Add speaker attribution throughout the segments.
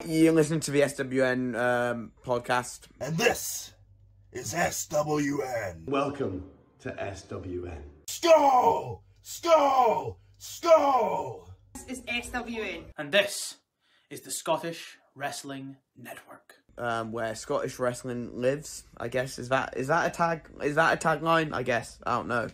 Speaker 1: You're listening to the SWN podcast.
Speaker 2: And this is SWN.
Speaker 3: Welcome to SWN.
Speaker 2: Skull! Skull! Skull!
Speaker 4: This is SWN.
Speaker 5: And this is the Scottish Wrestling Network.
Speaker 1: Where Scottish wrestling lives, I guess. Is that a tagline? I guess. I don't know.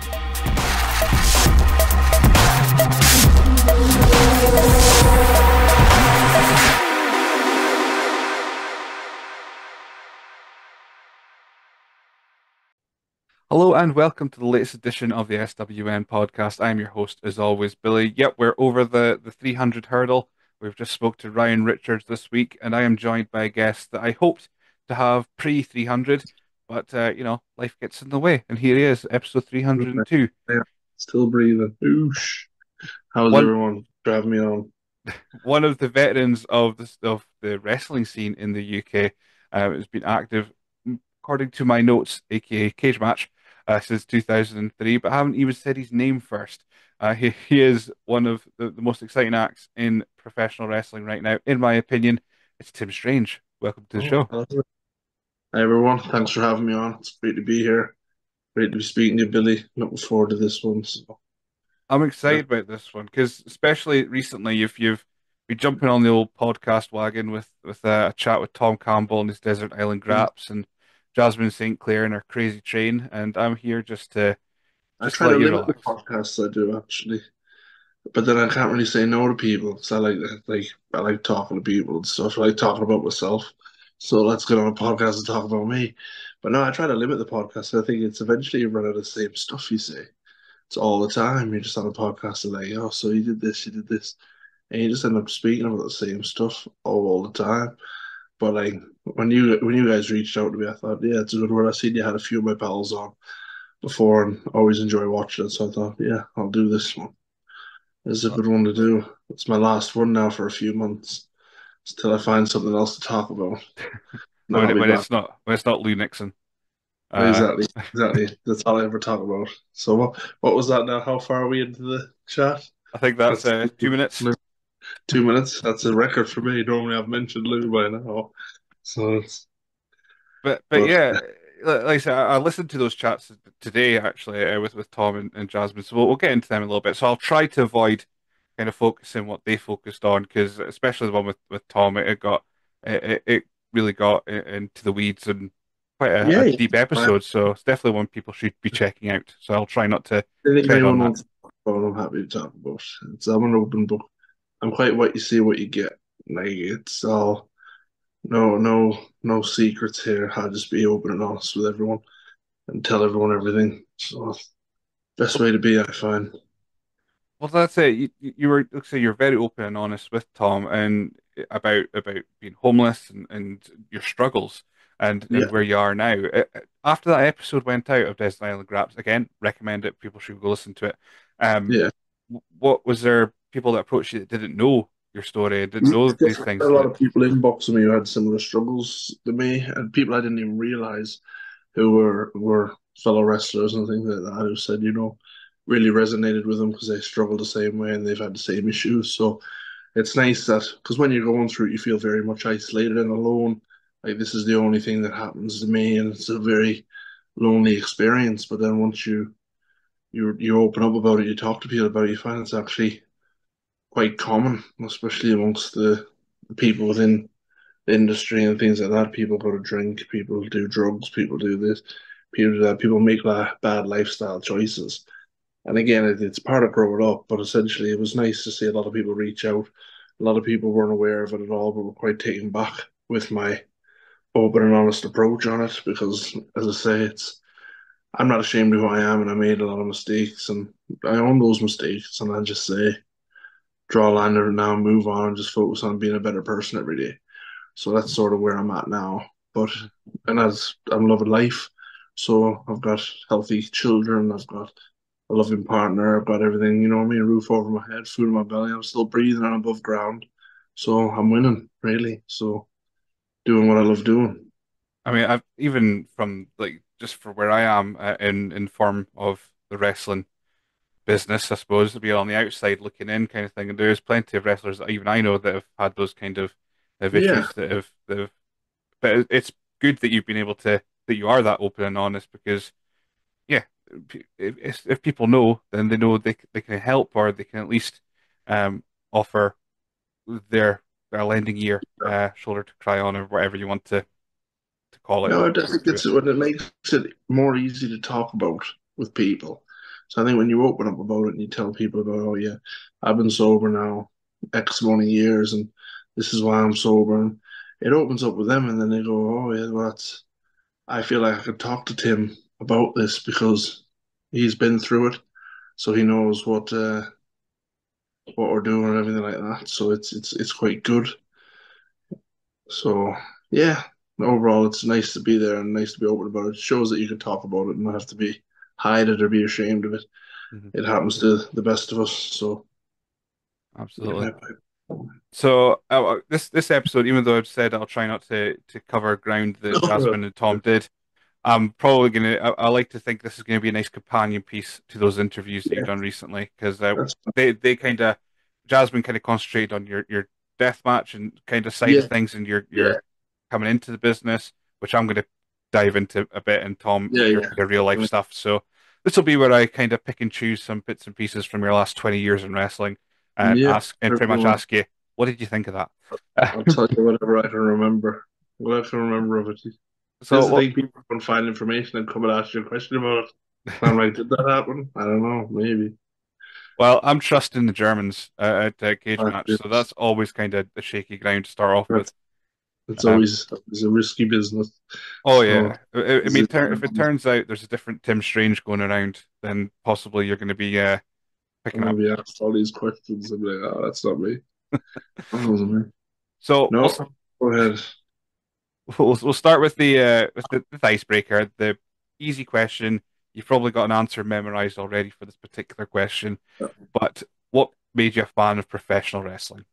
Speaker 6: Hello and welcome to the latest edition of the SWN podcast. I'm your host, as always, Billy. Yep, we're over the 300 hurdle. We've just spoke to Ryan Richards this week, and I am joined by a guest that I hoped to have pre-300, but, life gets in the way. And here he is, episode 302.
Speaker 7: Yeah, still breathing. Oosh. How's everyone driving me on?
Speaker 6: One of the veterans of the wrestling scene in the UK, has been active, according to my notes, aka Cage Match, since 2003, but I haven't even said his name first. He is one of the most exciting acts in professional wrestling right now, in my opinion. It's Tim Strange. Welcome to the show.
Speaker 7: Hi everyone, thanks for having me on. It's great to be here. Great to be speaking to you, Billy. Looking forward to this one. So.
Speaker 6: I'm excited about this one because, especially recently, if you've been jumping on the old podcast wagon with a chat with Tom Campbell and his Desert Island Graps and Jasmine St. Clair and her Crazy Train, and I'm here just to
Speaker 7: I try to limit the podcasts I do actually, but then I can't really say no to people because I like talking to people and stuff. I like talking about myself, so let's get on a podcast and talk about me. But no, I try to limit the podcast. I think it's eventually you run out of the same stuff you say. It's all the time. You're just on a podcast and like, oh, so you did this, and you just end up speaking about the same stuff all the time. But like when you guys reached out to me, I thought, yeah, it's a good word. I seen you had a few of my pals on before, and always enjoy watching it. So I thought, yeah, I'll do this one. It's a good one to do. It's my last one now for a few months until I find something else to talk about.
Speaker 6: when it's not Lou Nixon.
Speaker 7: Exactly. That's all I ever talk about. So what was that now? How far are we into the chat?
Speaker 6: I think that's 2 minutes.
Speaker 7: 2 minutes. That's a record for me. Normally I've mentioned Lou by now. So it's
Speaker 6: but yeah, like I said, I listened to those chats today actually with Tom and Jasmine. So we'll get into them in a little bit. So I'll try to avoid kind of focusing what they focused on because especially the one with Tom, it really got into the weeds and quite a deep episode. So it's definitely one people should be checking out. So I'll try not to tread on that.
Speaker 7: I'm happy to talk about. I'm an open book. I'm quite what you see, what you get. Like it's all no secrets here. I'll just be open and honest with everyone and tell everyone everything. So best way to be, I find.
Speaker 6: Well, that's it. You were, let's say, you're very open and honest with Tom and about being homeless and your struggles and where you are now. After that episode went out of Desert Island Graps, again, recommend it. People should go listen to it. What was there people that approached you that didn't know your story, didn't know these things?
Speaker 7: A lot of people inboxing me who had similar struggles to me, and people I didn't even realize who were fellow wrestlers and things like that who said, really resonated with them because they struggle the same way and they've had the same issues. So it's nice that because when you're going through it, you feel very much isolated and alone. Like this is the only thing that happens to me, and it's a very lonely experience. But then once you open up about it, you talk to people about it, you find it's actually quite common, especially amongst the people within the industry and things like that. People go to drink, people do drugs, people do this, people do that, people make bad lifestyle choices. And again, it's part of growing up, but essentially it was nice to see a lot of people reach out. A lot of people weren't aware of it at all, but were quite taken back with my open and honest approach on it because, as I say, I'm not ashamed of who I am, and I made a lot of mistakes, and I own those mistakes, and I just say, draw a line under it now, move on, and just focus on being a better person every day. So that's sort of where I'm at now. And as I'm loving life, so I've got healthy children, I've got a loving partner, I've got everything, a roof over my head, food in my belly, I'm still breathing and above ground. So I'm winning, really. So doing what I love doing.
Speaker 6: I mean, I've even from just for where I am in form of the wrestling business, I suppose, to be on the outside looking in kind of thing. And there's plenty of wrestlers that even I know that have had those kind of of
Speaker 7: Yeah,
Speaker 6: issues that have. But it's good that you've been able to that you are that open and honest because yeah, if people know, then they know they can help or they can at least um offer their lending ear, shoulder to cry on, or whatever you want to call it.
Speaker 7: no, I think
Speaker 6: To it.
Speaker 7: it's when it makes it more easy to talk about with people. So I think when you open up about it and you tell people about, oh yeah, I've been sober now X amount of years, and this is why I'm sober, and it opens up with them, and then they go, oh yeah, well, that's I feel like I could talk to Tim about this because he's been through it, so he knows what we're doing and everything like that. So it's quite good. So yeah, overall, it's nice to be there and nice to be open about it. It shows that you can talk about it and not have to be hide it or be ashamed of it.
Speaker 6: Mhm.
Speaker 7: It happens to the best of us. So
Speaker 6: Absolutely.
Speaker 7: yeah,
Speaker 6: So this episode, even though I've said I'll try not to cover ground that Jasmine and Tom did, I'm probably gonna. I like to think this is gonna be a nice companion piece to those interviews that you've
Speaker 7: yeah,
Speaker 6: done recently because
Speaker 7: that's
Speaker 6: they kind of Jasmine kind of concentrated on your death match and kind of side of
Speaker 7: yeah,
Speaker 6: things and
Speaker 7: yeah,
Speaker 6: your coming into the business, which I'm gonna dive into a bit, and Tom
Speaker 7: yeah,
Speaker 6: your
Speaker 7: yeah.
Speaker 6: real life stuff. So this will be where I kind of pick and choose some bits and pieces from your last 20 years in wrestling and
Speaker 7: Yeah,
Speaker 6: ask and pretty much
Speaker 7: everyone.
Speaker 6: ask you, what did you think of that?
Speaker 7: I'll tell you whatever I can remember. What I can remember of it.
Speaker 6: So
Speaker 7: Just to think people can find information and come and ask you a question about it. I'm like, did that happen? I don't know, maybe.
Speaker 6: well, I'm trusting the Germans at cage
Speaker 7: Uh,
Speaker 6: match, so
Speaker 7: it's,
Speaker 6: that's always kind of the shaky ground to start off with.
Speaker 7: that's, it's
Speaker 6: Um,
Speaker 7: always a risky business.
Speaker 6: oh
Speaker 7: So
Speaker 6: yeah, I
Speaker 7: is
Speaker 6: mean,
Speaker 7: it,
Speaker 6: if it turns out there's a different Tim Strange going around, then possibly you're going to be
Speaker 7: I'm
Speaker 6: picking
Speaker 7: gonna
Speaker 6: up.
Speaker 7: be asked all these questions and be like, oh, that's not me. That wasn't me.
Speaker 6: So
Speaker 7: No, go ahead.
Speaker 6: we'll start with the icebreaker, the easy question. You've probably got an answer memorized already for this particular question, but what made you a fan of professional wrestling?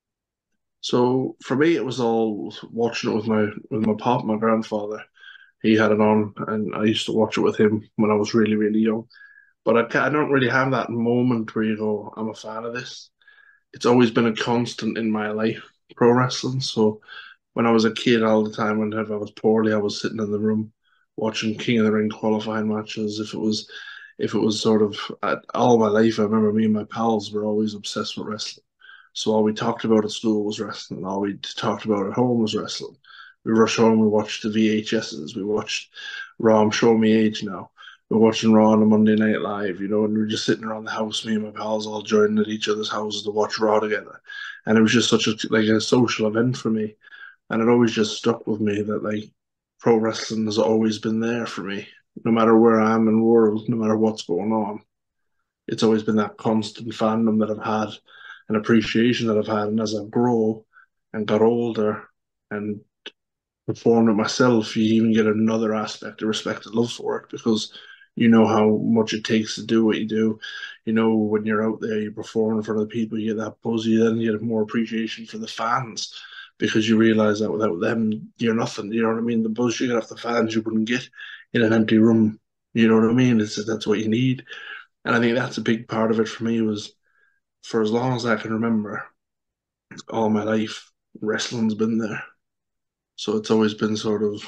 Speaker 7: So for me, it was all watching it with my pop, my grandfather. He had it on, and I used to watch it with him when I was really, really young. But I don't really have that moment where you go, I'm a fan of this. It's always been a constant in my life, pro wrestling. So when I was a kid, all the time, whenever I was poorly, I was sitting in the room watching King of the Ring qualifying matches. If it was sort of all my life, I remember me and my pals were always obsessed with wrestling. So all we talked about at school was wrestling. All we talked about at home was wrestling. We rush home, we watched the VHSs, we watched Raw. I'm showing me age now. We're watching Raw on a Monday Night Live, and we're just sitting around the house, me and my pals all joining at each other's houses to watch Raw together. And it was just such a social event for me. And it always just stuck with me that like pro wrestling has always been there for me. No matter where I am in the world, no matter what's going on, it's always been that constant fandom that I've had, an appreciation that I've had. And as I grow and got older and performed it myself, you even get another aspect of respect and love for it because you know how much it takes to do what you do. You know, when you're out there, you perform for other people, you get that buzz, you then get more appreciation for the fans because you realize that without them, you're nothing. You know what I mean? The buzz you get off the fans, you wouldn't get in an empty room. You know what I mean? That's what you need. And I think that's a big part of it for me was for as long as I can remember, all my life, wrestling's been there. So it's always been sort of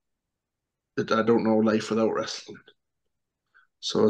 Speaker 7: I don't know life without wrestling. So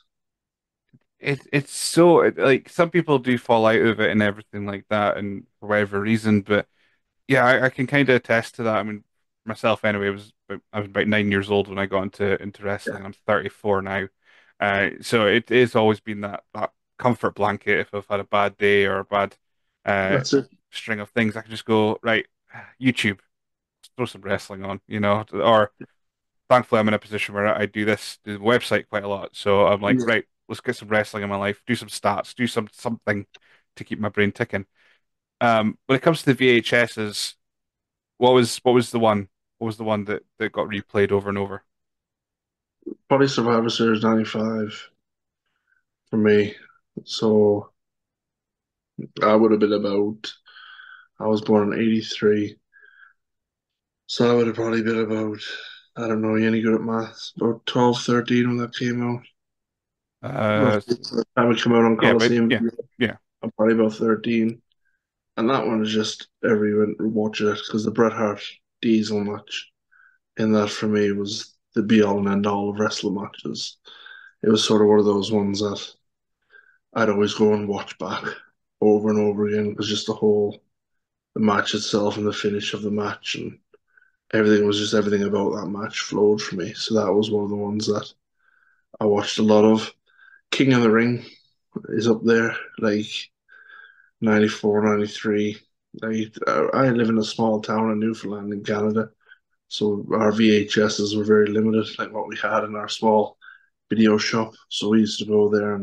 Speaker 6: It's so like some people do fall out of it and everything like that, and for whatever reason. But yeah, I can kind of attest to that. I mean, myself anyway, I was about 9 years old when I got into
Speaker 7: yeah,
Speaker 6: wrestling. I'm 34 now, so it is always been that comfort blanket. If I've had a bad day or a bad uh,
Speaker 7: that's it.
Speaker 6: string of things, I can just go right, YouTube, throw some wrestling on, or thankfully I'm in a position where I do the website quite a lot. So I'm like,
Speaker 7: Yeah.
Speaker 6: right, let's get some wrestling in my life, do some stats, do something to keep my brain ticking. When it comes to the VHSs, what was the one? What was the one that got replayed over and over?
Speaker 7: Probably Survivor Series 95 for me. So I would have been I was born in 83. So I would have probably been about, I don't know, you any good at maths? About 12, 13 when that came out.
Speaker 6: Uh,
Speaker 7: Roughly. By the time it came out on
Speaker 6: yeah, but
Speaker 7: Coliseum
Speaker 6: yeah,
Speaker 7: Video,
Speaker 6: yeah.
Speaker 7: I'm probably about 13. And that one is just everyone watch it because the Bret Hart Diesel match in that for me was the be all and end all of wrestling matches. It was sort of one of those ones that I'd always go and watch back over and over again because just the match itself and the finish of the match and everything about that match flowed for me. So that was one of the ones that I watched a lot of. King of the Ring is up there, like 94, 93. I live in a small town in Newfoundland in Canada, so our VHSs were very limited, like what we had in our small video shop. So we used to go there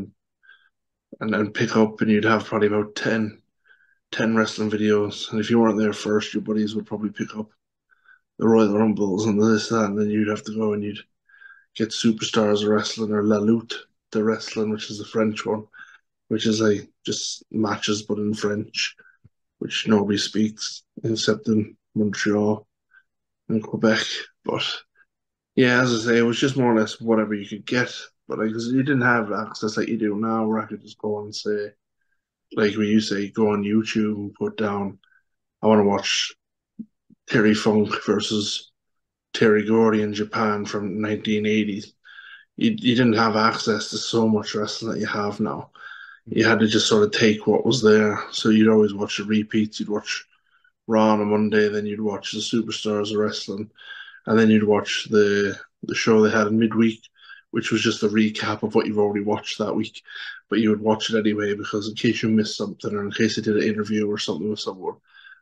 Speaker 7: and pick up, and you'd have probably about 10 wrestling videos. And if you weren't there first, your buddies would probably pick up the Royal Rumbles and this, that, and then you'd have to go and you'd get Superstars of Wrestling or La Lutte de Wrestling, which is the French one, which is like just matches but in French, which nobody speaks except in Montreal and Quebec. But yeah, as I say, it was just more or less whatever you could get. But like, 'cause you didn't have access like you do now, where I could just go and say, like when you say, go on YouTube and put down, I want to watch Terry Funk versus Terry Gordy in Japan from 1980. You didn't have access to so much wrestling that you have now. You had to just sort of take what was there. So you'd always watch the repeats. You'd watch Raw on a Monday, then you'd watch the Superstars of Wrestling, and then you'd watch the show they had in midweek, which was just a recap of what you've already watched that week. But you would watch it anyway because in case you missed something or in case they did an interview or something with someone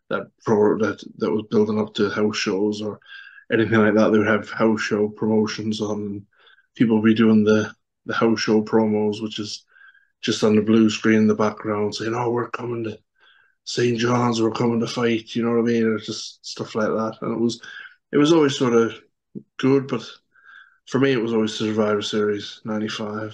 Speaker 7: that was building up to house shows or anything like that, they would have house show promotions on. And people would be doing the house show promos, which is just on the blue screen in the background saying, "Oh, we're coming to St. John's, we're coming to fight," you know what I mean? It's just stuff like that. And it was always sort of good, but for me it was always Survivor Series '95.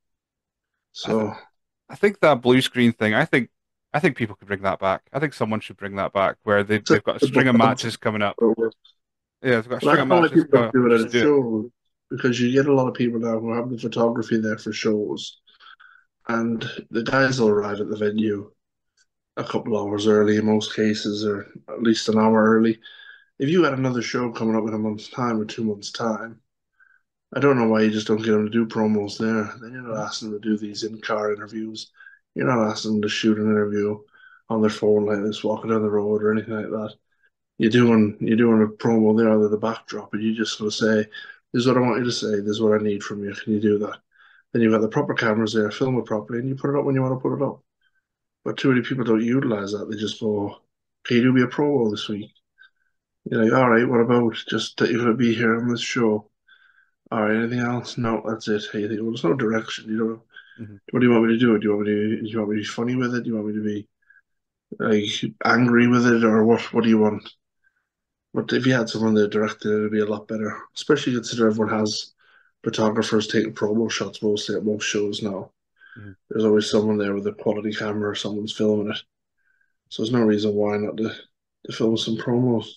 Speaker 6: I, th
Speaker 7: So
Speaker 6: I think that blue screen thing. I think people could bring that back. I think someone should bring that back where
Speaker 7: it's a
Speaker 6: they've got a
Speaker 7: simple
Speaker 6: string of matches
Speaker 7: concept,
Speaker 6: coming up.
Speaker 7: but it works.
Speaker 6: Yeah, they've got a
Speaker 7: But I
Speaker 6: string of
Speaker 7: don't know why
Speaker 6: matches
Speaker 7: people
Speaker 6: coming
Speaker 7: don't
Speaker 6: up
Speaker 7: do
Speaker 6: and
Speaker 7: it at
Speaker 6: just
Speaker 7: a
Speaker 6: do it.
Speaker 7: show because you get a lot of people now who have the photography there for shows, and the guys will arrive at the venue a couple hours early in most cases, or at least an hour early. If you had another show coming up in a month's time or 2 months' time, I don't know why you just don't get them to do promos there. Then you're not asking them to do these in-car interviews. You're not asking them to shoot an interview on their phone like this, walking down the road or anything like that. You're doing a promo there under the backdrop, and you just sort of say, "This is what I want you to say. This is what I need from you. Can you do that?" Then you've got the proper cameras there, film it properly, and you put it up when you want to put it up. But too many people don't utilize that. They just go, "Can you do me a promo this week?" You're like, "All right, what about just that you're going to be here on this show? All right, anything else? No, that's it." Hey, you think, well, there's no direction. You know,
Speaker 6: Mhm.
Speaker 7: what do you want me to do? Do you want me to be funny with it? Do you want me to be like angry with it, or what? What do you want? But if you had someone there directed it, it'd be a lot better. Especially consider everyone has photographers taking promo shots mostly at most shows now.
Speaker 6: Mhm.
Speaker 7: There's always someone there with a quality camera, or someone's filming it. So there's no reason why not to film some promos.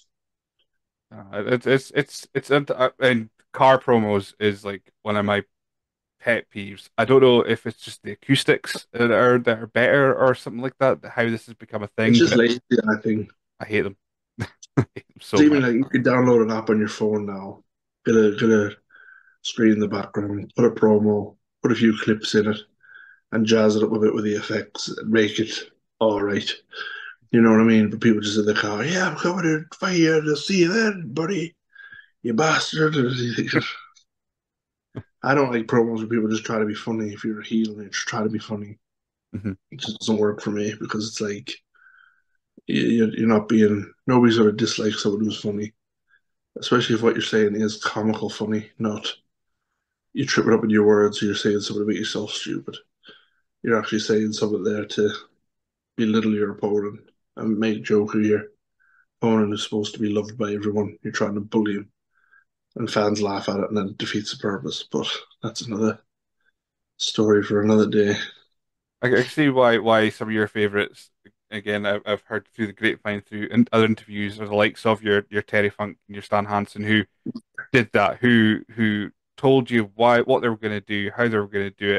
Speaker 6: And car promos is like one of my pet peeves. I don't know if it's just the acoustics that are better or something like that, how this has become a
Speaker 7: It's
Speaker 6: thing,
Speaker 7: just
Speaker 6: but
Speaker 7: lazy, I think.
Speaker 6: I hate them. I hate them
Speaker 7: It's
Speaker 6: so
Speaker 7: even
Speaker 6: much.
Speaker 7: like you could download an app on your phone now, get a screen in the background, put a promo, put a few clips in it, and jazz it up a bit with the effects and make it all right. You know what I mean? But people just in the car, yeah, I'm coming to fight you to see you then, buddy. You bastard. I don't like promos where people just try to be funny. If you're a heel and you just try to be funny,
Speaker 6: Mhm.
Speaker 7: it just doesn't work for me because it's like you're not being. Nobody's going to dislike someone who's funny, especially if what you're saying is comical funny, not you tripping up in your words or you're saying something to make yourself stupid. You're actually saying something there to belittle your opponent and make a joke of your opponent who's supposed to be loved by everyone. You're trying to bully him, and fans laugh at it, and then it defeats the purpose. But that's another story for another day.
Speaker 6: I can see why some of your favorites. Again, I've heard through the grapevine, through other interviews, are the likes of your Terry Funk and your Stan Hansen, who did that, who told you what they were going to do, how they were going to do it,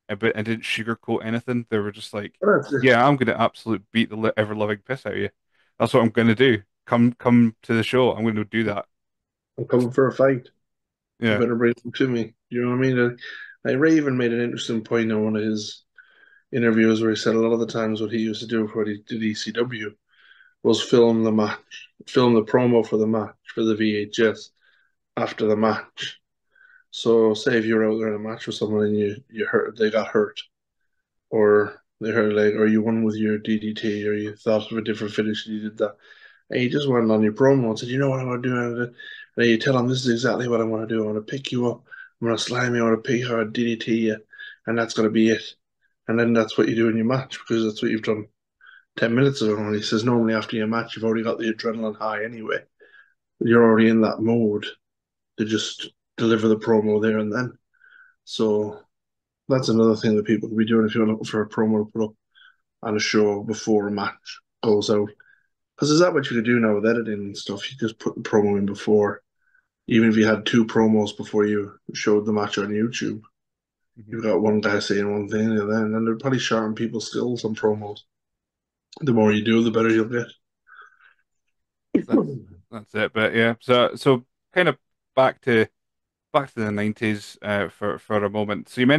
Speaker 6: and didn't sugarcoat anything. They were just like,
Speaker 7: That's it.
Speaker 6: "Yeah, I'm going to absolutely beat the ever loving piss out of you. That's what I'm going to do. Come to the show. I'm going to do that."
Speaker 7: I'm coming for a fight. You
Speaker 6: Yeah.
Speaker 7: better bring them to me. You know what I mean? Like Ray even made an interesting point in one of his interviews where he said a lot of the times what he used to do for what he did ECW was film the match, film the promo for the match for the VHS after the match. So say if you're out there in a match with someone and you hurt, they got hurt, or they hurt a leg, or you won with your DDT, or you thought of a different finish and you did that, and you just went on your promo and said, you know what I want to do, and then you tell them this is exactly what I want to do. I want to pick you up, I'm going to slam you, I want to pick you, I want to DDT you, and that's going to be it. And then that's what you do in your match because that's what you've done 10 minutes ago. And he says normally after your match, you've already got the adrenaline high anyway. You're already in that mode to just deliver the promo there and then. So that's another thing that people can be doing if you're looking for a promo to put up on a show before a match goes out. Because is that what you could do now with editing and stuff? You just put the promo in before, even if you had two promos before you showed the match on YouTube. You've got one guy saying one thing and then they're probably sharpen people's skills on promos. The more you do, the better you'll get.
Speaker 6: That's that's it. But yeah, so kind of back to the 90s for a moment. So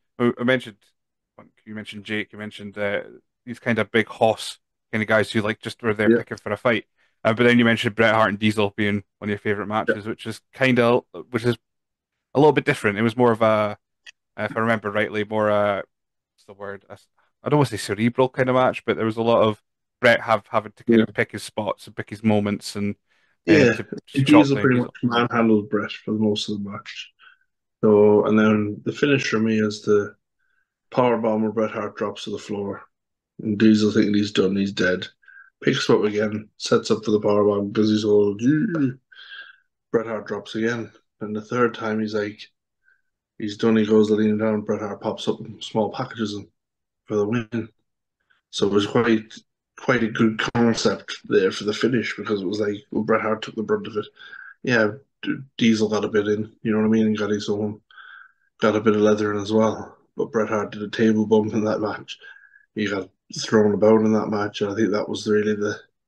Speaker 6: you mentioned Jake, you mentioned these kind of big hoss kind of guys who like just were there
Speaker 7: Yeah,
Speaker 6: picking for a fight. But then you mentioned Bret Hart and Diesel being one of your favorite
Speaker 7: yeah,
Speaker 6: matches, which is a little bit different. It was more of a, if I remember rightly, more what's the word? I don't want to say cerebral kind of match, but there was a lot of Bret having to kind
Speaker 7: yeah.
Speaker 6: of pick his spots and pick his moments and
Speaker 7: Yeah,
Speaker 6: to chop
Speaker 7: Diesel
Speaker 6: down
Speaker 7: pretty much
Speaker 6: Diesel.
Speaker 7: manhandled Brett for most of the match. So, and then the finish for me is the power bomb where Bret Hart drops to the floor. And Diesel thinking he's done, he's dead. Picks up again, sets up for the power bomb because he's all, "Gee." Bret Hart drops again. And the third time he's like, he's done, he goes to lean down, Bret Hart pops up in small packages for the win. So it was quite a good concept there for the finish because it was like, well, Bret Hart took the brunt of it. Yeah, Diesel got a bit in, you know what I mean? He got his own, got a bit of leather in as well. But Bret Hart did a table bump in that match. He got thrown about in that match, and I think that was really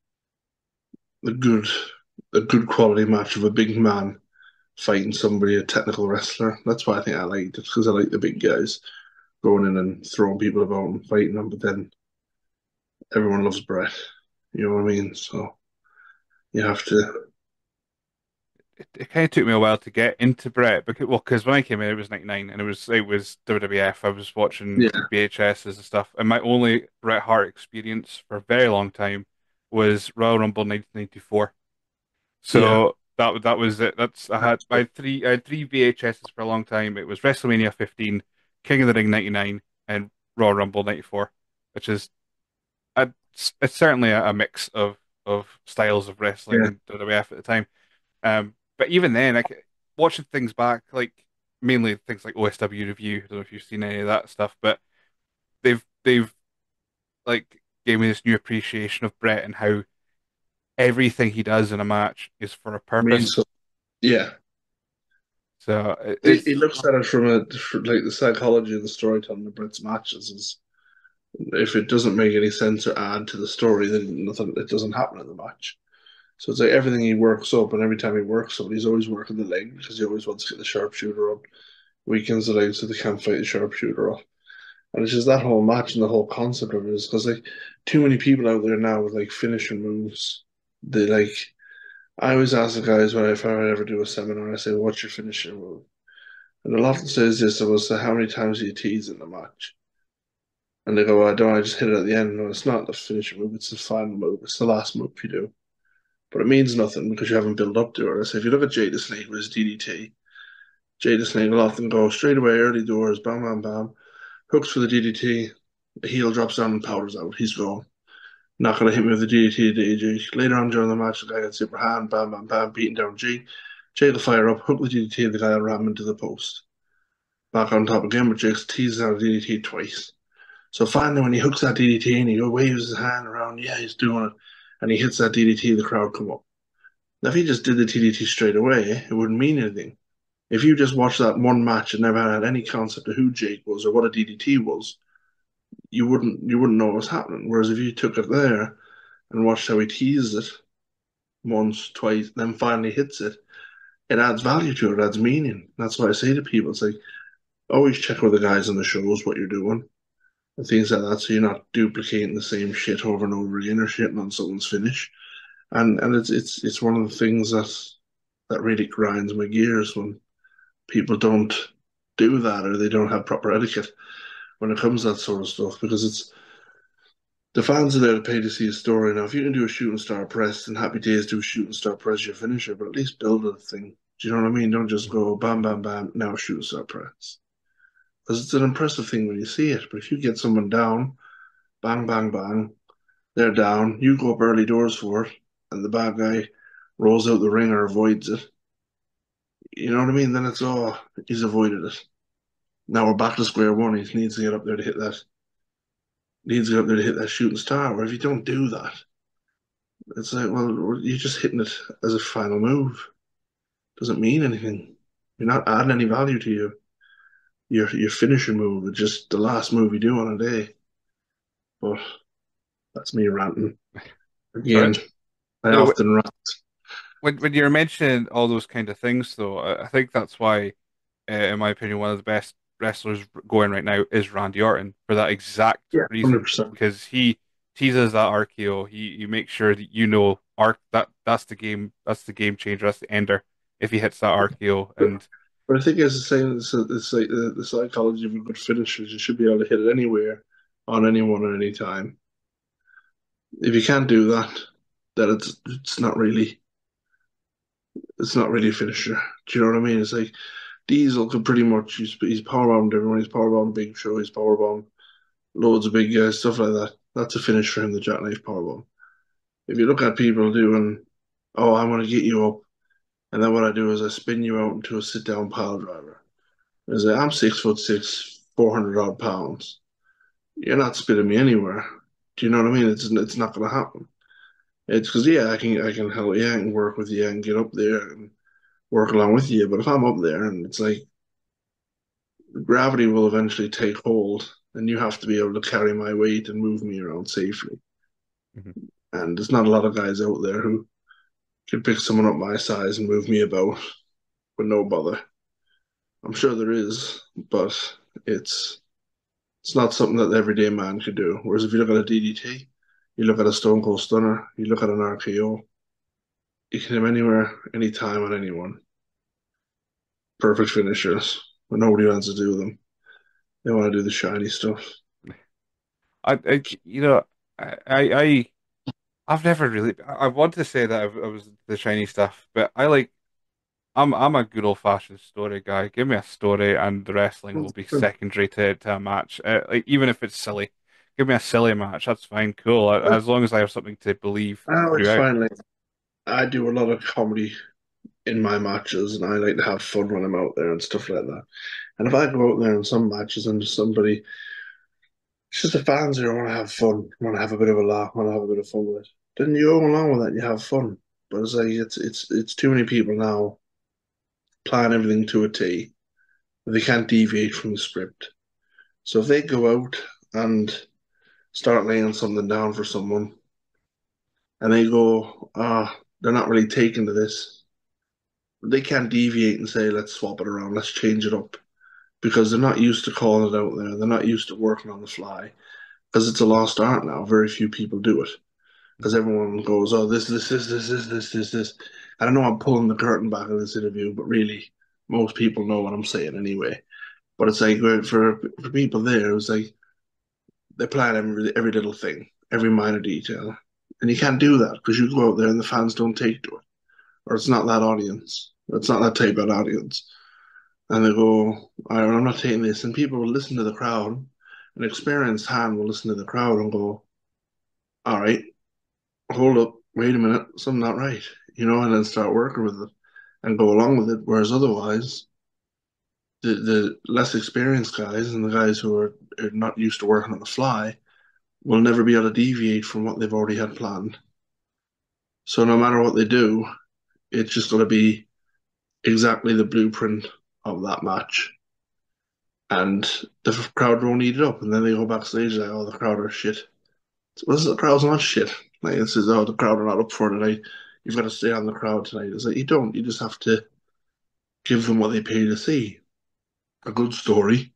Speaker 7: the good the good quality match of a big man fighting somebody, a technical wrestler. That's why I think I liked it because I like the big guys going in and throwing people about and fighting them. But then everyone loves Bret, you know what I mean? So you have to,
Speaker 6: It kind of took me a while to get into Brett because when I came in it was '99 and it was WWF. I was watching
Speaker 7: yeah,
Speaker 6: VHSs and stuff, and my only Bret Hart experience for a very long time was Royal Rumble 1994.
Speaker 7: yeah,
Speaker 6: So that was it. I had three VHSs for a long time. It was WrestleMania 15, King of the Ring 99, and Royal Rumble 94, which is it's certainly a mix of styles of wrestling
Speaker 7: yeah.
Speaker 6: in WWF at the time. But even then, like watching things back, like mainly things like OSW review. I don't know if you've seen any of that stuff, but they've like gave me this new appreciation of Brett and how everything he does in a match is for a
Speaker 7: I mean,
Speaker 6: purpose.
Speaker 7: so yeah.
Speaker 6: So
Speaker 7: He
Speaker 6: it's
Speaker 7: looks at it from like the psychology of the storytelling of Bret's matches is if it doesn't make any sense or add to the story, then nothing it doesn't happen in the match. So it's like everything he works up, and every time he works up, he's always working the leg because he always wants to get the sharpshooter on. Weakens the leg so they can't fight the sharpshooter off. And it's just that whole match and the whole concept of it is because like too many people out there now with like finishing moves. They like I always ask the guys when if I ever do a seminar, I say, "What's your finishing move?" And a lot of them says this. I will say, "How many times do you tease in the match?" And they go, "Well, I don't. I just hit it at the end." No, it's not the finishing move. It's the final move. It's the last move you do. But it means nothing because you haven't built up to it. So if you look at Jay the Snake with his DDT, Jay the Snake will often go straight away, early doors, bam, bam, bam, hooks for the DDT, the heel drops down and powers out. He's gone. Not going to hit me with the DDT to AJ. Later on during the match, the guy gets the upper hand, bam, bam, bam, beating down Jay. Jay will fire up, hook the DDT, the guy will ram into the post. Back on top again, but Jake's teases out DDT twice. So finally, when he hooks that DDT and he waves his hand around, yeah, he's doing it, and he hits that DDT, the crowd come up. Now, if he just did the DDT straight away, it wouldn't mean anything. If you just watched that one match and never had any concept of who Jake was or what a DDT was, you wouldn't know what was happening. Whereas if you took it there and watched how he teased it once, twice, then finally hits it, it adds value to it, it adds meaning. That's why I say to people, it's like always check with the guys on the shows what you're doing and things like that, so you're not duplicating the same shit over and over again or shitting on someone's finish. And it's one of the things that really grinds my gears when people don't do that or they don't have proper etiquette when it comes to that sort of stuff, because it's the fans are there to pay to see a story. Now, if you can do a shooting star press, and happy days do a shooting star press your finisher, but at least build a thing. Do you know what I mean? Don't just go bam, bam, bam, now shooting star press. Because it's an impressive thing when you see it. But if you get someone down, bang, bang, bang, they're down, you go up early doors for it, and the bad guy rolls out the ring or avoids it. You know what I mean? Then it's, oh, he's avoided it. Now we're back to square one. He needs to get up there to hit that. Needs to get up there to hit that shooting star. Or if you don't do that, it's like, well, you're just hitting it as a final move. Doesn't mean anything. You're not adding any value to your finisher move. It's just the last move you do on a day. But that's me ranting.
Speaker 6: Sorry.
Speaker 7: Again, I
Speaker 6: No,
Speaker 7: often rant.
Speaker 6: when you're mentioning all those kind of things, though, I think that's why, in my opinion, one of the best wrestlers going right now is Randy Orton for that exact
Speaker 7: Yeah,
Speaker 6: reason,
Speaker 7: 100%.
Speaker 6: because he teases that RKO. He makes sure that you know arc that's the game changer, that's the ender if he hits that RKO. And
Speaker 7: But I think it's the same. It's like the psychology of a good finisher is you should be able to hit it anywhere, on anyone, at any time. If you can't do that, then it's not really a finisher. Do you know what I mean? It's like Diesel could pretty much he's powerbombed everyone. He's powerbombed Big Show. He's powerbombed loads of big guys, stuff like that. That's a finish for him, the jackknife powerbomb. If you look at people doing, oh, I'm going to get you up, and then what I do is I spin you out into a sit down pile driver. Is like, I'm 6'6", 400 odd pounds. You're not spitting me anywhere. Do you know what I mean? It's not going to happen. It's because yeah, I can help you, I can work with you, I can get up there and work along with you. But if I'm up there and it's like gravity will eventually take hold, and you have to be able to carry my weight and move me around safely.
Speaker 6: Mhm.
Speaker 7: And there's not a lot of guys out there who can pick someone up my size and move me about with no bother. I'm sure there is, but it's it's not something that the everyday man could do. Whereas if you look at a DDT, you look at a Stone Cold Stunner, you look at an RKO, you can hit him anywhere, anytime, on anyone. Perfect finishers, but nobody wants to do them. They want to do the shiny stuff.
Speaker 6: I you know, I I've never really. I want to say that I was the shiny stuff, but I'm a good old fashioned story guy. Give me a story, and the wrestling will be secondary to a match. Like even if it's silly, give me a silly match. That's fine, cool. As long as I have something to believe
Speaker 7: I always
Speaker 6: throughout.
Speaker 7: find like I do a lot of comedy in my matches, and I like to have fun when I'm out there and stuff like that. And if I go out there in some matches and somebody, it's just the fans who want to have fun, want to have a bit of a laugh, want to have a bit of fun with it, then you go along with that, you have fun. But it's like it's too many people now plan everything to a T. They can't deviate from the script. So if they go out and start laying something down for someone, and they go, they're not really taking to this, they can't deviate and say, let's swap it around, let's change it up, because they're not used to calling it out there. They're not used to working on the fly because it's a lost art now. Very few people do it because everyone goes, "Oh, this." And I know I'm pulling the curtain back in this interview, but really, most people know what I'm saying anyway. But it's like for people there, it's like they plan every little thing, every minor detail, and you can't do that because you go out there and the fans don't take to it, or it's not that audience, it's not that type of audience. And they go, all right, I'm not taking this. And people will listen to the crowd. An experienced hand will listen to the crowd and go, all right, hold up, wait a minute, something not right, and then start working with it and go along with it. Whereas otherwise, the less experienced guys and the guys who are not used to working on the fly will never be able to deviate from what they've already had planned. So no matter what they do, it's just going to be exactly the blueprint of that match, and the crowd won't eat it up, and then they go backstage like, "Oh, the crowd are shit." Well, the crowd's not shit. Like it says, "Oh, the crowd are not up for it tonight. You've got to stay on the crowd tonight." It's like you don't. You just have to give them what they pay to see: a good story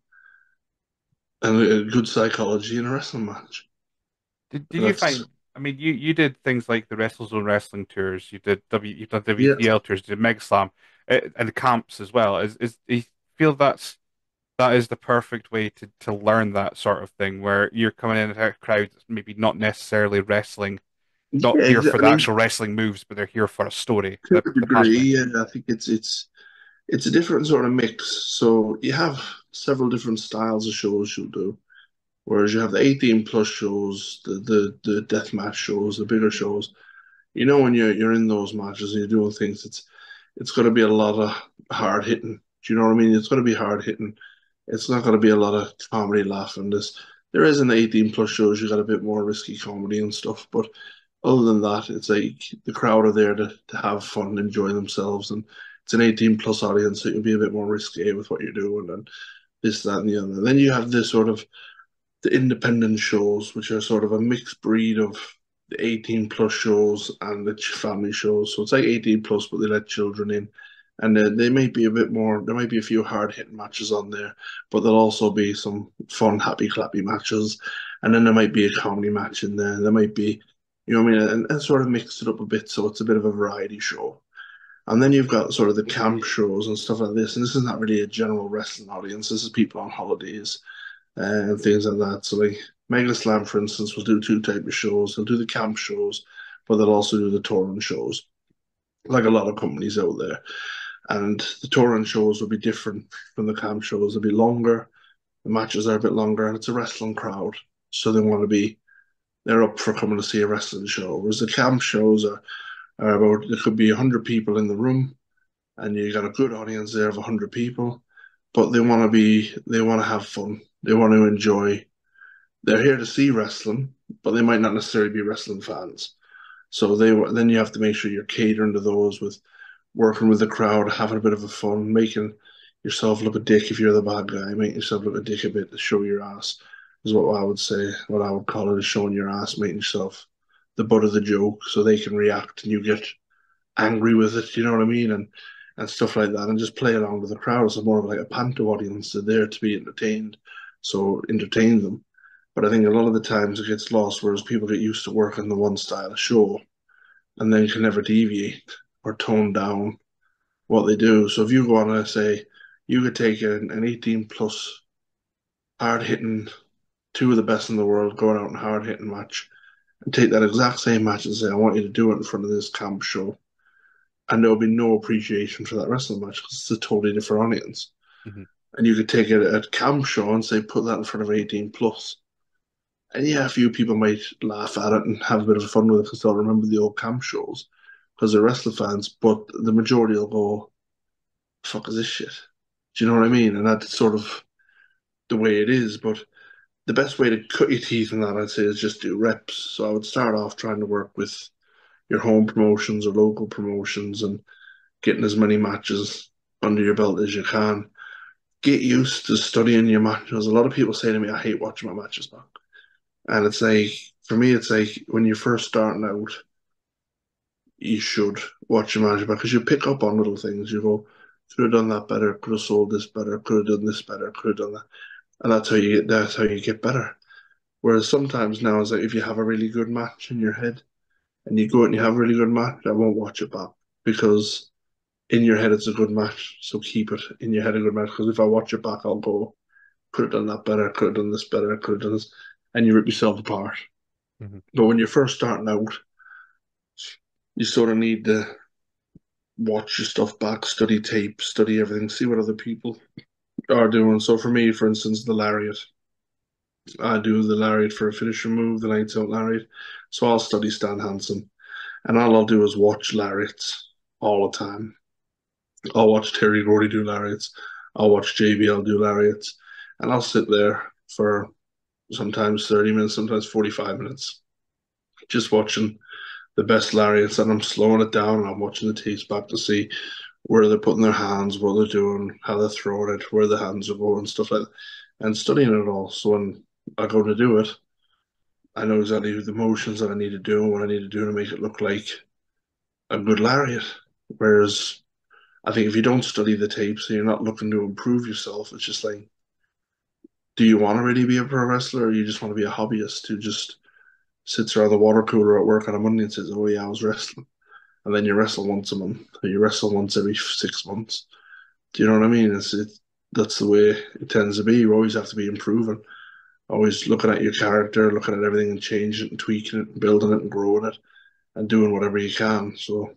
Speaker 7: and a good psychology in a wrestling match.
Speaker 6: Did you
Speaker 7: That's
Speaker 6: find? I mean, you did things like the WrestleZone wrestling tours. You've done
Speaker 7: yeah,
Speaker 6: WCL tours. You did Mega Slam, and the camps as well. You feel that is the perfect way to learn that sort of thing, where you're coming in at a crowd that's maybe not necessarily wrestling, not
Speaker 7: yeah.
Speaker 6: here for
Speaker 7: I
Speaker 6: the
Speaker 7: mean,
Speaker 6: actual wrestling moves, but they're here for a story.
Speaker 7: to a
Speaker 6: The passionate.
Speaker 7: degree, yeah, I think it's a different sort of mix. So you have several different styles of shows you'll do. Whereas you have the 18 plus shows, the deathmatch shows, the bigger shows. You know when you're in those matches and you're doing things, it's going to be a lot of hard hitting. Do you know what I mean? It's going to be hard hitting. It's not going to be a lot of comedy laughing. There is an 18 plus shows. You got a bit more risky comedy and stuff, but other than that, it's like the crowd are there to have fun and enjoy themselves, and it's an 18 plus audience, so you'll be a bit more risque with what you're doing and this, that, and the other. And then you have this sort of the independent shows, which are sort of a mixed breed of the 18 plus shows and the family shows. So it's like 18 plus, but they let children in. And they might be a bit more, there might be a few hard hitting matches on there, but there'll also be some fun, happy, clappy matches. And then there might be a comedy match in there. There might be, you know what I mean? And sort of mix it up a bit so it's a bit of a variety show. And then you've got sort of the camp shows and stuff like this. And this is not really a general wrestling audience. This is people on holidays and things like that. So like Mega Slam, for instance, will do two type of shows. They'll do the camp shows, but they'll also do the touring shows, like a lot of companies out there. And the touring shows will be different from the camp shows. They'll be longer. The matches are a bit longer, and it's a wrestling crowd, so they're up for coming to see a wrestling show. Whereas the camp shows are about there could be 100 people in the room, and you got a good audience there of 100 people, but they want to have fun. They want to enjoy. They're here to see wrestling, but they might not necessarily be wrestling fans. So then you have to make sure you're catering to those with working with the crowd, having a bit of a fun, making yourself look a dick if you're the bad guy, making yourself look a dick a bit to show your ass is what I would say. What I would call it is showing your ass, making yourself the butt of the joke, so they can react and you get angry with it. You know what I mean? And stuff like that, and just play along with the crowd. It's more of like a panto audience. They're there to be entertained, so entertain them. But I think a lot of the times it gets lost, whereas people get used to working the one style of show and then can never deviate or tone down what they do. So if you go on and say you could take an 18 plus hard hitting, two of the best in the world going out in hard hitting match and take that exact same match and say, I want you to do it in front of this camp show. And there will be no appreciation for that wrestling match because it's a totally different audience.
Speaker 6: Mhm.
Speaker 7: And you could take it at a camp show and say, put that in front of 18 plus. And yeah, a few people might laugh at it and have a bit of fun with it because they'll remember the old camp shows because they're wrestling fans. But the majority will go, fuck is this shit? Do you know what I mean? And that's sort of the way it is. But the best way to cut your teeth in that, I'd say, is just do reps. So I would start off trying to work with your home promotions or local promotions and getting as many matches under your belt as you can. Get used to studying your matches. A lot of people say to me, I hate watching my matches back. And it's like, for me, it's like when you're first starting out, you should watch your match back because you pick up on little things. You go, could have done that better, could have sold this better, could have done this better, could have done that. And that's how you get better. Whereas sometimes now it's like if you have a really good match in your head and you go out and you have a really good match, I won't watch it back because in your head it's a good match. So keep it in your head a good match because if I watch it back, I'll go, could have done that better, could have done this better, could have done this, and you rip yourself apart.
Speaker 6: Mhm.
Speaker 7: But when you're first starting out, you sort of need to watch your stuff back, study tape, study everything, see what other people are doing. So for me, for instance, the lariat, I do the lariat for a finisher move, the lights out lariat. So I'll study Stan Hansen, and all I'll do is watch lariats all the time. I'll watch Terry Gordy do lariats. I'll watch JBL do lariats, and I'll sit there for sometimes 30 minutes, sometimes 45 minutes, just watching the best lariats, and I'm slowing it down and I'm watching the tapes back to see where they're putting their hands, what they're doing, how they're throwing it, where the hands are going, stuff like that, and studying it all. So when I go to do it, I know exactly the motions that I need to do and what I need to do to make it look like a good lariat. Whereas I think if you don't study the tapes and you're not looking to improve yourself, it's just like, do you want to really be a pro wrestler, or you just want to be a hobbyist who just sits around the water cooler at work on a Monday and says, "Oh yeah, I was wrestling," and then you wrestle once a month, or you wrestle once every 6 months. Do you know what I mean? That's the way it tends to be. You always have to be improving, always looking at your character, looking at everything and changing it and tweaking it and building it and growing it and doing whatever you can. So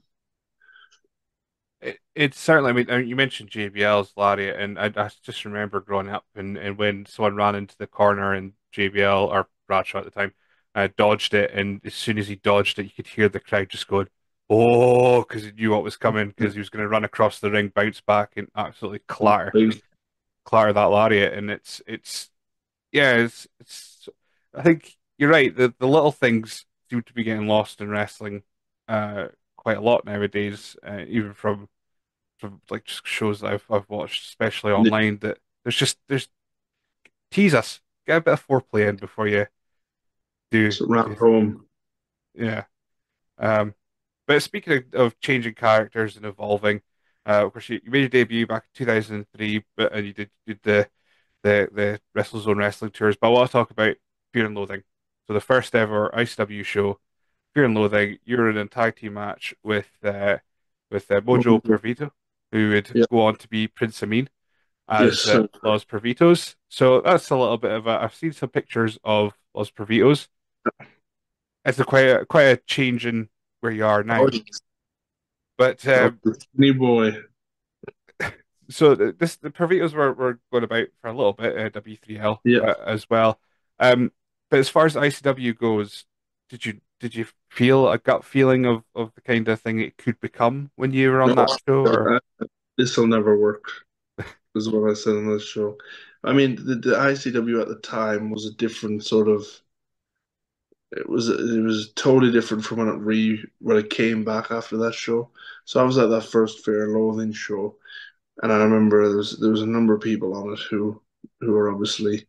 Speaker 6: It's certainly, I mean, you mentioned JBL's Lariat, and I just remember growing up and when someone ran into the corner and JBL, or Bradshaw at the time, dodged it, and as soon as he dodged it, you could hear the crowd just going, oh, because he knew what was coming, because he was going to run across the ring, bounce back, and absolutely clatter that Lariat. And yeah, I think you're right. The little things seem to be getting lost in wrestling quite a lot nowadays, even from like just shows that I've watched, especially online, that there's tease us, get a bit of foreplay in before you do
Speaker 7: so ran
Speaker 6: do
Speaker 7: home.
Speaker 6: yeah. Um, but speaking of changing characters and evolving, of course you made your debut back in 2003, but and you did the WrestleZone wrestling tours. But I want to talk about Fear and Loathing. So the first ever ICW show, Fear and Loathing. You were in a tag team match with Mojo Pervito, who would
Speaker 7: Yeah,
Speaker 6: go on to be Prince Amin as
Speaker 7: yes,
Speaker 6: Los Pervitos. So that's a little bit of a. I've seen some pictures of Los Pervitos. It's quite a change in where you are now.
Speaker 7: oh,
Speaker 6: But
Speaker 7: new boy.
Speaker 6: so the Pervitos were going about for a little bit, W3L
Speaker 7: Yeah,
Speaker 6: as well. But as far as ICW goes, did you feel a gut feeling of the kind of thing it could become when you were on
Speaker 7: no,
Speaker 6: that show? Or
Speaker 7: this will never work. Is what I said on this show. I mean, the ICW at the time was a different sort of. It was totally different from when it came back after that show. So I was at that first Fear and Loathing show, and I remember there was a number of people on it who were obviously,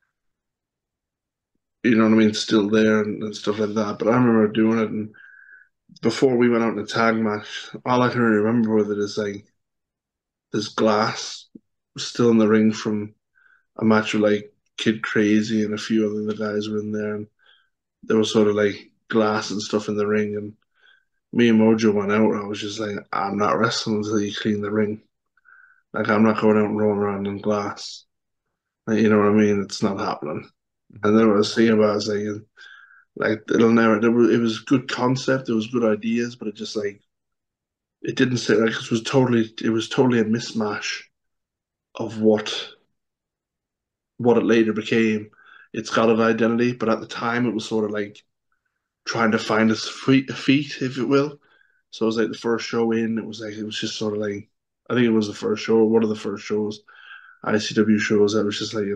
Speaker 7: you know what I mean, still there and stuff like that. But I remember doing it, and before we went out in a tag match, all I can really remember with it is like there's glass still in the ring from a match with like Kid Crazy and a few other guys were in there, and there was sort of like glass and stuff in the ring. And me and Mojo went out. I was just like, I'm not wrestling until you clean the ring. Like, I'm not going out and rolling around in glass. Like, you know what I mean? It's not happening. And then what I was thinking about, I was like it'll never. It was good concept. It was good ideas, but it just like it didn't say like it was totally a mismatch of what it later became. It's got an identity, but at the time it was sort of like trying to find its feet, if it will. So it was like the first show in. It was just sort of like I think it was the first show, one of the first shows, ICW shows. That was just like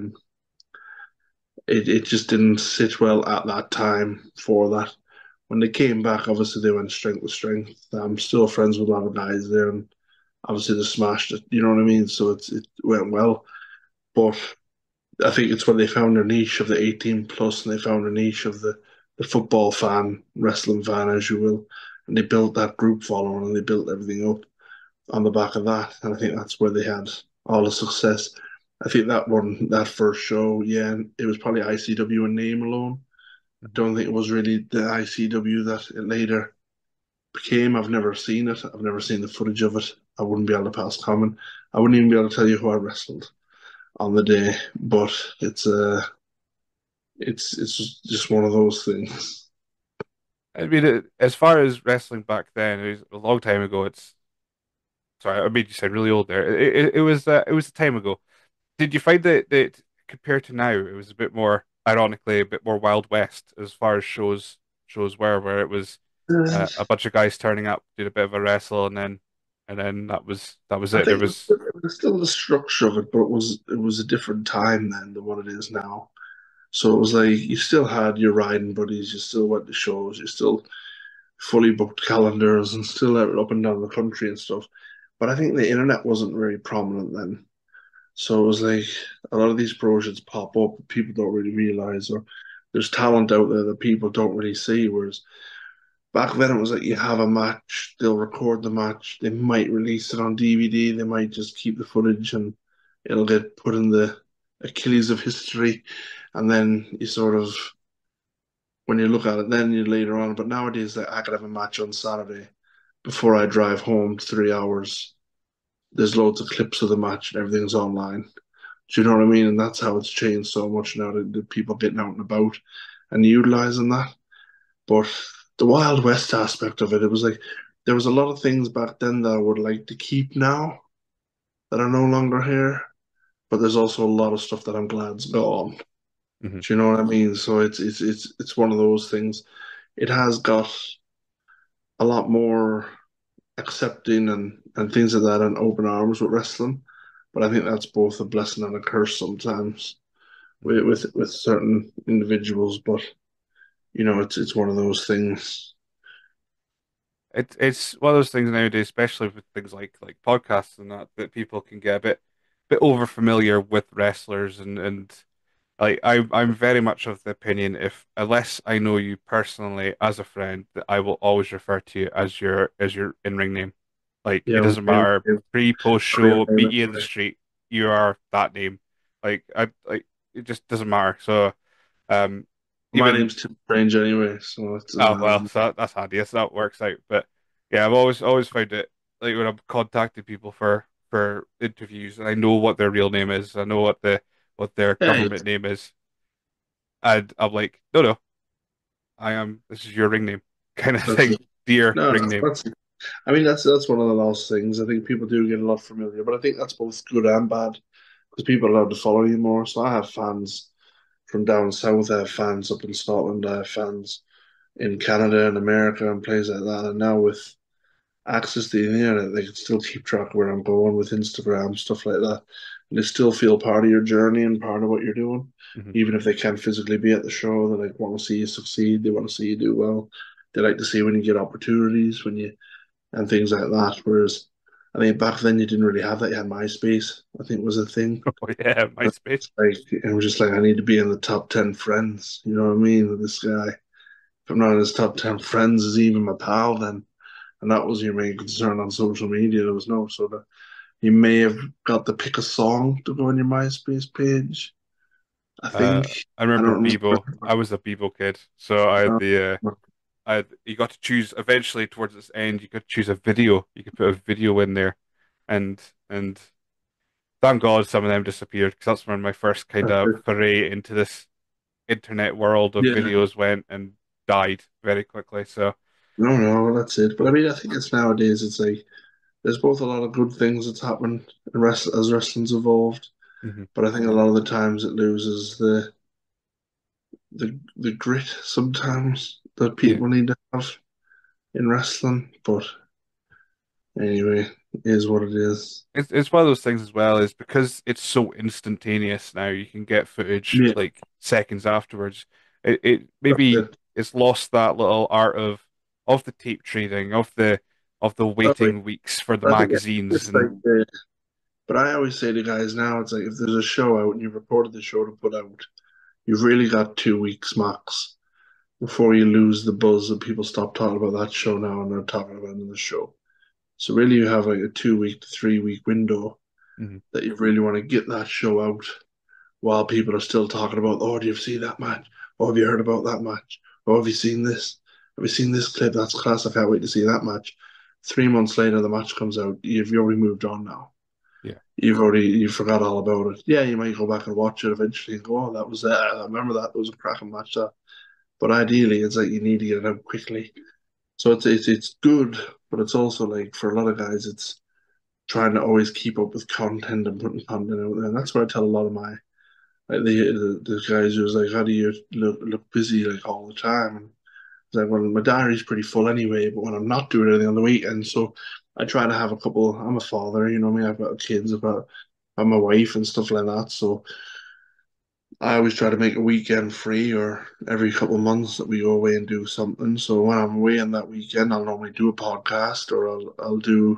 Speaker 7: it just didn't sit well at that time for that. When they came back, obviously they went strength with strength. I'm still friends with a lot of guys there, and obviously they smashed it. You know what I mean? So it went well, but I think it's when they found their niche of the 18 plus, and they found a niche of the football fan, wrestling fan, as you will, and they built that group following and they built everything up on the back of that. And I think that's where they had all the success. I think that first show, yeah, it was probably ICW in name alone. I don't think it was really the ICW that it later became. I've never seen it. I've never seen the footage of it. I wouldn't be able to pass comment. I wouldn't even be able to tell you who I wrestled on the day, but it's just one of those things.
Speaker 6: I mean, as far as wrestling back then, it was a long time ago. It's sorry, I made you sound really old there. It was a time ago. Did you find that compared to now, it was a bit more, ironically, a bit more Wild West as far as shows were, where it was
Speaker 7: Uh,
Speaker 6: a bunch of guys turning up, did a bit of a wrestle, and then that was
Speaker 7: I
Speaker 6: it. There
Speaker 7: think
Speaker 6: was
Speaker 7: it was still the structure of it, but it was a different time then than what it is now. So it was like you still had your riding buddies, you still went to shows, you still fully booked calendars and still out up and down the country and stuff. but I think the internet wasn't very prominent then. So it was like a lot of these promotions pop up, people don't really realize, or there's talent out there that people don't really see. Whereas back then it was like you have a match, they'll record the match, they might release it on DVD, they might just keep the footage and it'll get put in the Achilles of history. And then you sort of, when you look at it, then you later on. But nowadays, like, I could have a match on Saturday before I drive home 3 hours. There's loads of clips of the match and everything's online. Do you know what I mean? And that's how it's changed so much now that the people getting out and about and utilizing that. But the Wild West aspect of it, it was like there was a lot of things back then that I would like to keep now that are no longer here. But there's also a lot of stuff that I'm glad's gone.
Speaker 6: Hmm.
Speaker 7: Do you know what I mean? So it's one of those things. It has got a lot more accepting and things like that and open arms with wrestling. But I think that's both a blessing and a curse sometimes with certain individuals. But it's one of those things.
Speaker 6: It's one of those things nowadays, especially with things like podcasts and that people can get a bit over familiar with wrestlers and like I'm very much of the opinion if unless I know you personally as a friend, that I will always refer to you as your in-ring name. Like it
Speaker 7: Yeah,
Speaker 6: doesn't
Speaker 7: okay,
Speaker 6: matter
Speaker 7: okay.
Speaker 6: pre, post
Speaker 7: Yeah,
Speaker 6: show, meet you in the street, you are that name. Like it just doesn't matter. So um
Speaker 7: my
Speaker 6: even
Speaker 7: name's Tim Strange anyway, so it's
Speaker 6: oh well, so that's handy. So that works out. But yeah, I've always found it like when I've contacted people for interviews and I know what their real name is, I know what their
Speaker 7: yeah,
Speaker 6: government name is, and I'm like, no, this is your ring name, kind of
Speaker 7: that's
Speaker 6: thing,
Speaker 7: it.
Speaker 6: dear
Speaker 7: No,
Speaker 6: ring name.
Speaker 7: that's it. I mean, that's one of the last things. I think people do get a lot familiar, but I think that's both good and bad because people are allowed to follow you more. So I have fans from down south, I have fans up in Scotland, I have fans in Canada and America and places like that. And now with access to the internet, they can still keep track of where I'm going with Instagram, stuff like that. And they still feel part of your journey and part of what you're doing.
Speaker 6: Hmm.
Speaker 7: Even if they can't physically be at the show, they like want to see you succeed, they want to see you do well. They like to see when you get opportunities, when you and things like that. Whereas I think back then you didn't really have that. You had MySpace, I think was a thing.
Speaker 6: Oh yeah,
Speaker 7: And
Speaker 6: MySpace.
Speaker 7: it's like it was just like I need to be in the top 10 friends. You know what I mean? With this guy. If I'm not in his top 10 friends, is he even my pal then? And that was your main concern on social media. There was no sort of you may have got to pick a song to go on your MySpace page. I
Speaker 6: Uh,
Speaker 7: think
Speaker 6: I
Speaker 7: I
Speaker 6: remember
Speaker 7: don't
Speaker 6: Bebo. I was a Bebo kid, so I had the
Speaker 7: remember.
Speaker 6: you got to choose eventually towards its end. You could choose a video. You could put a video in there, and thank God some of them disappeared because that's when my first kind of foray into this internet world of
Speaker 7: Yeah,
Speaker 6: videos went and died very quickly. So,
Speaker 7: no, that's it. But I mean, I think it's nowadays. It's like there's both a lot of good things that's happened as wrestling's evolved,
Speaker 6: mhm.
Speaker 7: but I think a lot of the times it loses the grit sometimes that
Speaker 6: Yeah,
Speaker 7: people need to have in wrestling. But anyway, it is what it is.
Speaker 6: it's one of those things as well. Is because it's so instantaneous now. You can get footage
Speaker 7: Yeah,
Speaker 6: like seconds afterwards. It
Speaker 7: that's
Speaker 6: maybe
Speaker 7: it.
Speaker 6: it's lost that little art of the tape trading of the
Speaker 7: Oh, yeah.
Speaker 6: waiting weeks for the
Speaker 7: I think
Speaker 6: magazines
Speaker 7: it's like,
Speaker 6: and
Speaker 7: but I always say to guys now, it's like if there's a show out and you've recorded the show to put out, you've really got 2 weeks max before you lose the buzz and people stop talking about that show now and they're talking about another show. So really, you have like a 2 week to 3 week window
Speaker 6: mhm.
Speaker 7: that you really want to get that show out while people are still talking about, oh, do you see that match? Oh, have you heard about that match? Oh, have you seen this? Have you seen this clip? That's class. I can't wait to see that match. 3 months later, the match comes out. You've already moved on now.
Speaker 6: Yeah.
Speaker 7: You forgot all about it. Yeah, you might go back and watch it eventually and go, oh, that was it. I remember that. It was a cracking match. That. But ideally, it's like you need to get it out quickly. So it's good, but it's also like for a lot of guys, it's trying to always keep up with content and putting content out there. And that's what I tell a lot of my like the guys who's like, how do you look busy like all the time? And it's like, well, my diary's pretty full anyway, but when I'm not doing anything on the weekend, so I try to have a couple. I'm a father, you know me. I've got kids, I've my wife and stuff like that. So I always try to make a weekend free, or every couple of months that we go away and do something. So when I'm away on that weekend, I'll normally do a podcast, or I'll do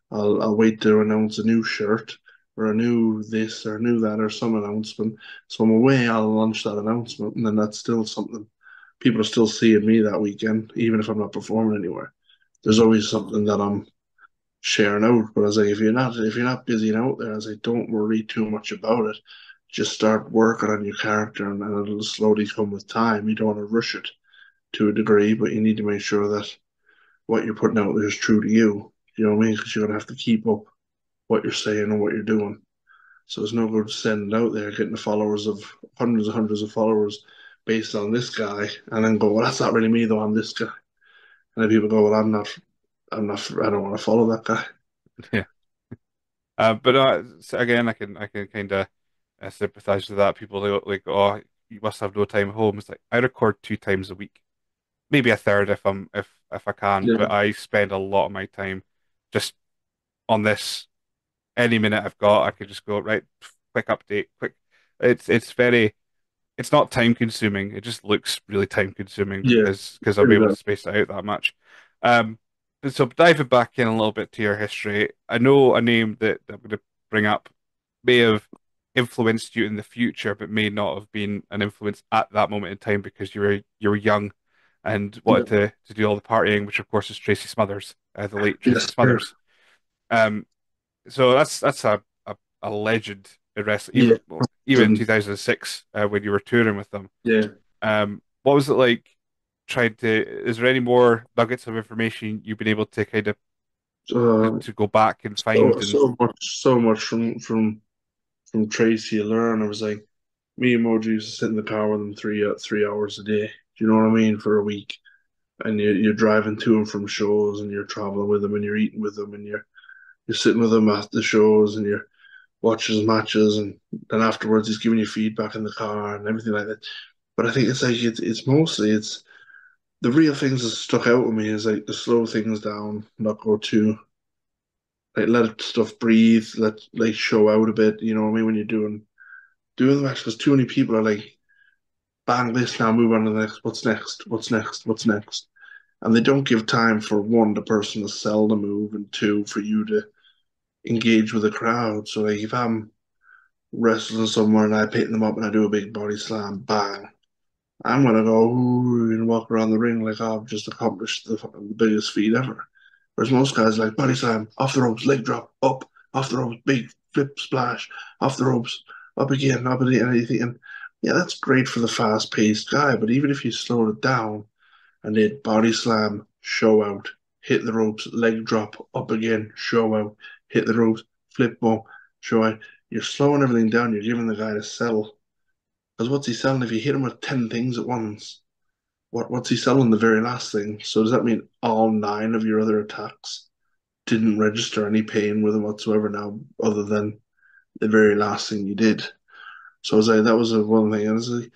Speaker 7: I'll wait to announce a new shirt or a new this or a new that or some announcement. So I'm away, I'll launch that announcement, and then that's still something people are still seeing me that weekend, even if I'm not performing anywhere. There's
Speaker 6: Mhm.
Speaker 7: always something that I'm sharing out. But I was like, if you're not busy and out there, I was like, don't worry too much about it. Just start working on your character, and it'll slowly come with time. You don't want to rush it to a degree, but you need to make sure that what you're putting out there is true to you. You know what I mean? Because you're gonna have to keep up what you're saying and what you're doing. So it's no good sending out there, getting the followers of hundreds of followers based on this guy, and then go, well, that's not really me though. I'm this guy. And then people go, well, I'm not, I don't want to follow that guy.
Speaker 6: Yeah. But so again, I can kind of sympathize with that. People like, oh, you must have no time at home. It's like I record 2 times a week, maybe a third if I can,
Speaker 7: Yeah,
Speaker 6: but I spend a lot of my time just on this. Any minute I've got, I could just go right, quick update, quick. It's not time consuming. It just looks really time consuming
Speaker 7: yeah,
Speaker 6: because I'm
Speaker 7: really
Speaker 6: able to
Speaker 7: bad.
Speaker 6: space it out that much. Um, so diving back in a little bit to your history, I know a name that I'm going to bring up may have influenced you in the future, but may not have been an influence at that moment in time because you were young and wanted
Speaker 7: Yeah,
Speaker 6: to do all the partying, which of course is Tracy Smothers, the late Tracy
Speaker 7: yes, sir.
Speaker 6: Smothers. Um, so that's a legend in wrestling,
Speaker 7: Yeah,
Speaker 6: even in 2006 when you were touring with them.
Speaker 7: yeah.
Speaker 6: What was it like trying to? Is there any more nuggets of information you've been able to kind of
Speaker 7: Uh,
Speaker 6: to go back and find? And
Speaker 7: so much from Tracy to learn. I was like, me and Mojo used to sit in the car with him 3 hours a day. Do you know what I mean? For a week, and you're driving to and from shows, and you're traveling with him, and you're eating with him, and you're sitting with him at the shows, and you're watching his matches, and then afterwards he's giving you feedback in the car and everything like that. But I think it's like it's mostly it's the real things that stuck out with me is like the slow things down, not go too like let stuff breathe, let like show out a bit. You know what I mean when you're doing the match because too many people are like bang this now, move on to the next. What's next? What's next? What's next? And they don't give time for one, the person to sell the move, and two, for you to engage with the crowd. So like if I'm wrestling somewhere and I pick them up and I do a big body slam, bang, I'm gonna go ooh, and walk around the ring like oh, I've just accomplished the biggest feat ever. Whereas most guys like body slam, off the ropes, leg drop, up, off the ropes, big flip splash, off the ropes, up again, and you thinking, yeah, that's great for the fast paced guy, but even if you slow it down and then body slam, show out, hit the ropes, leg drop, up again, show out, hit the ropes, flip ball, show out. You're slowing everything down. You're giving the guy to sell. Because what's he selling if you hit him with 10 things at once? What's he selling the very last thing? So does that mean all nine of your other attacks didn't register any pain with him whatsoever now, other than the very last thing you did? So I was like, that was one thing. And like,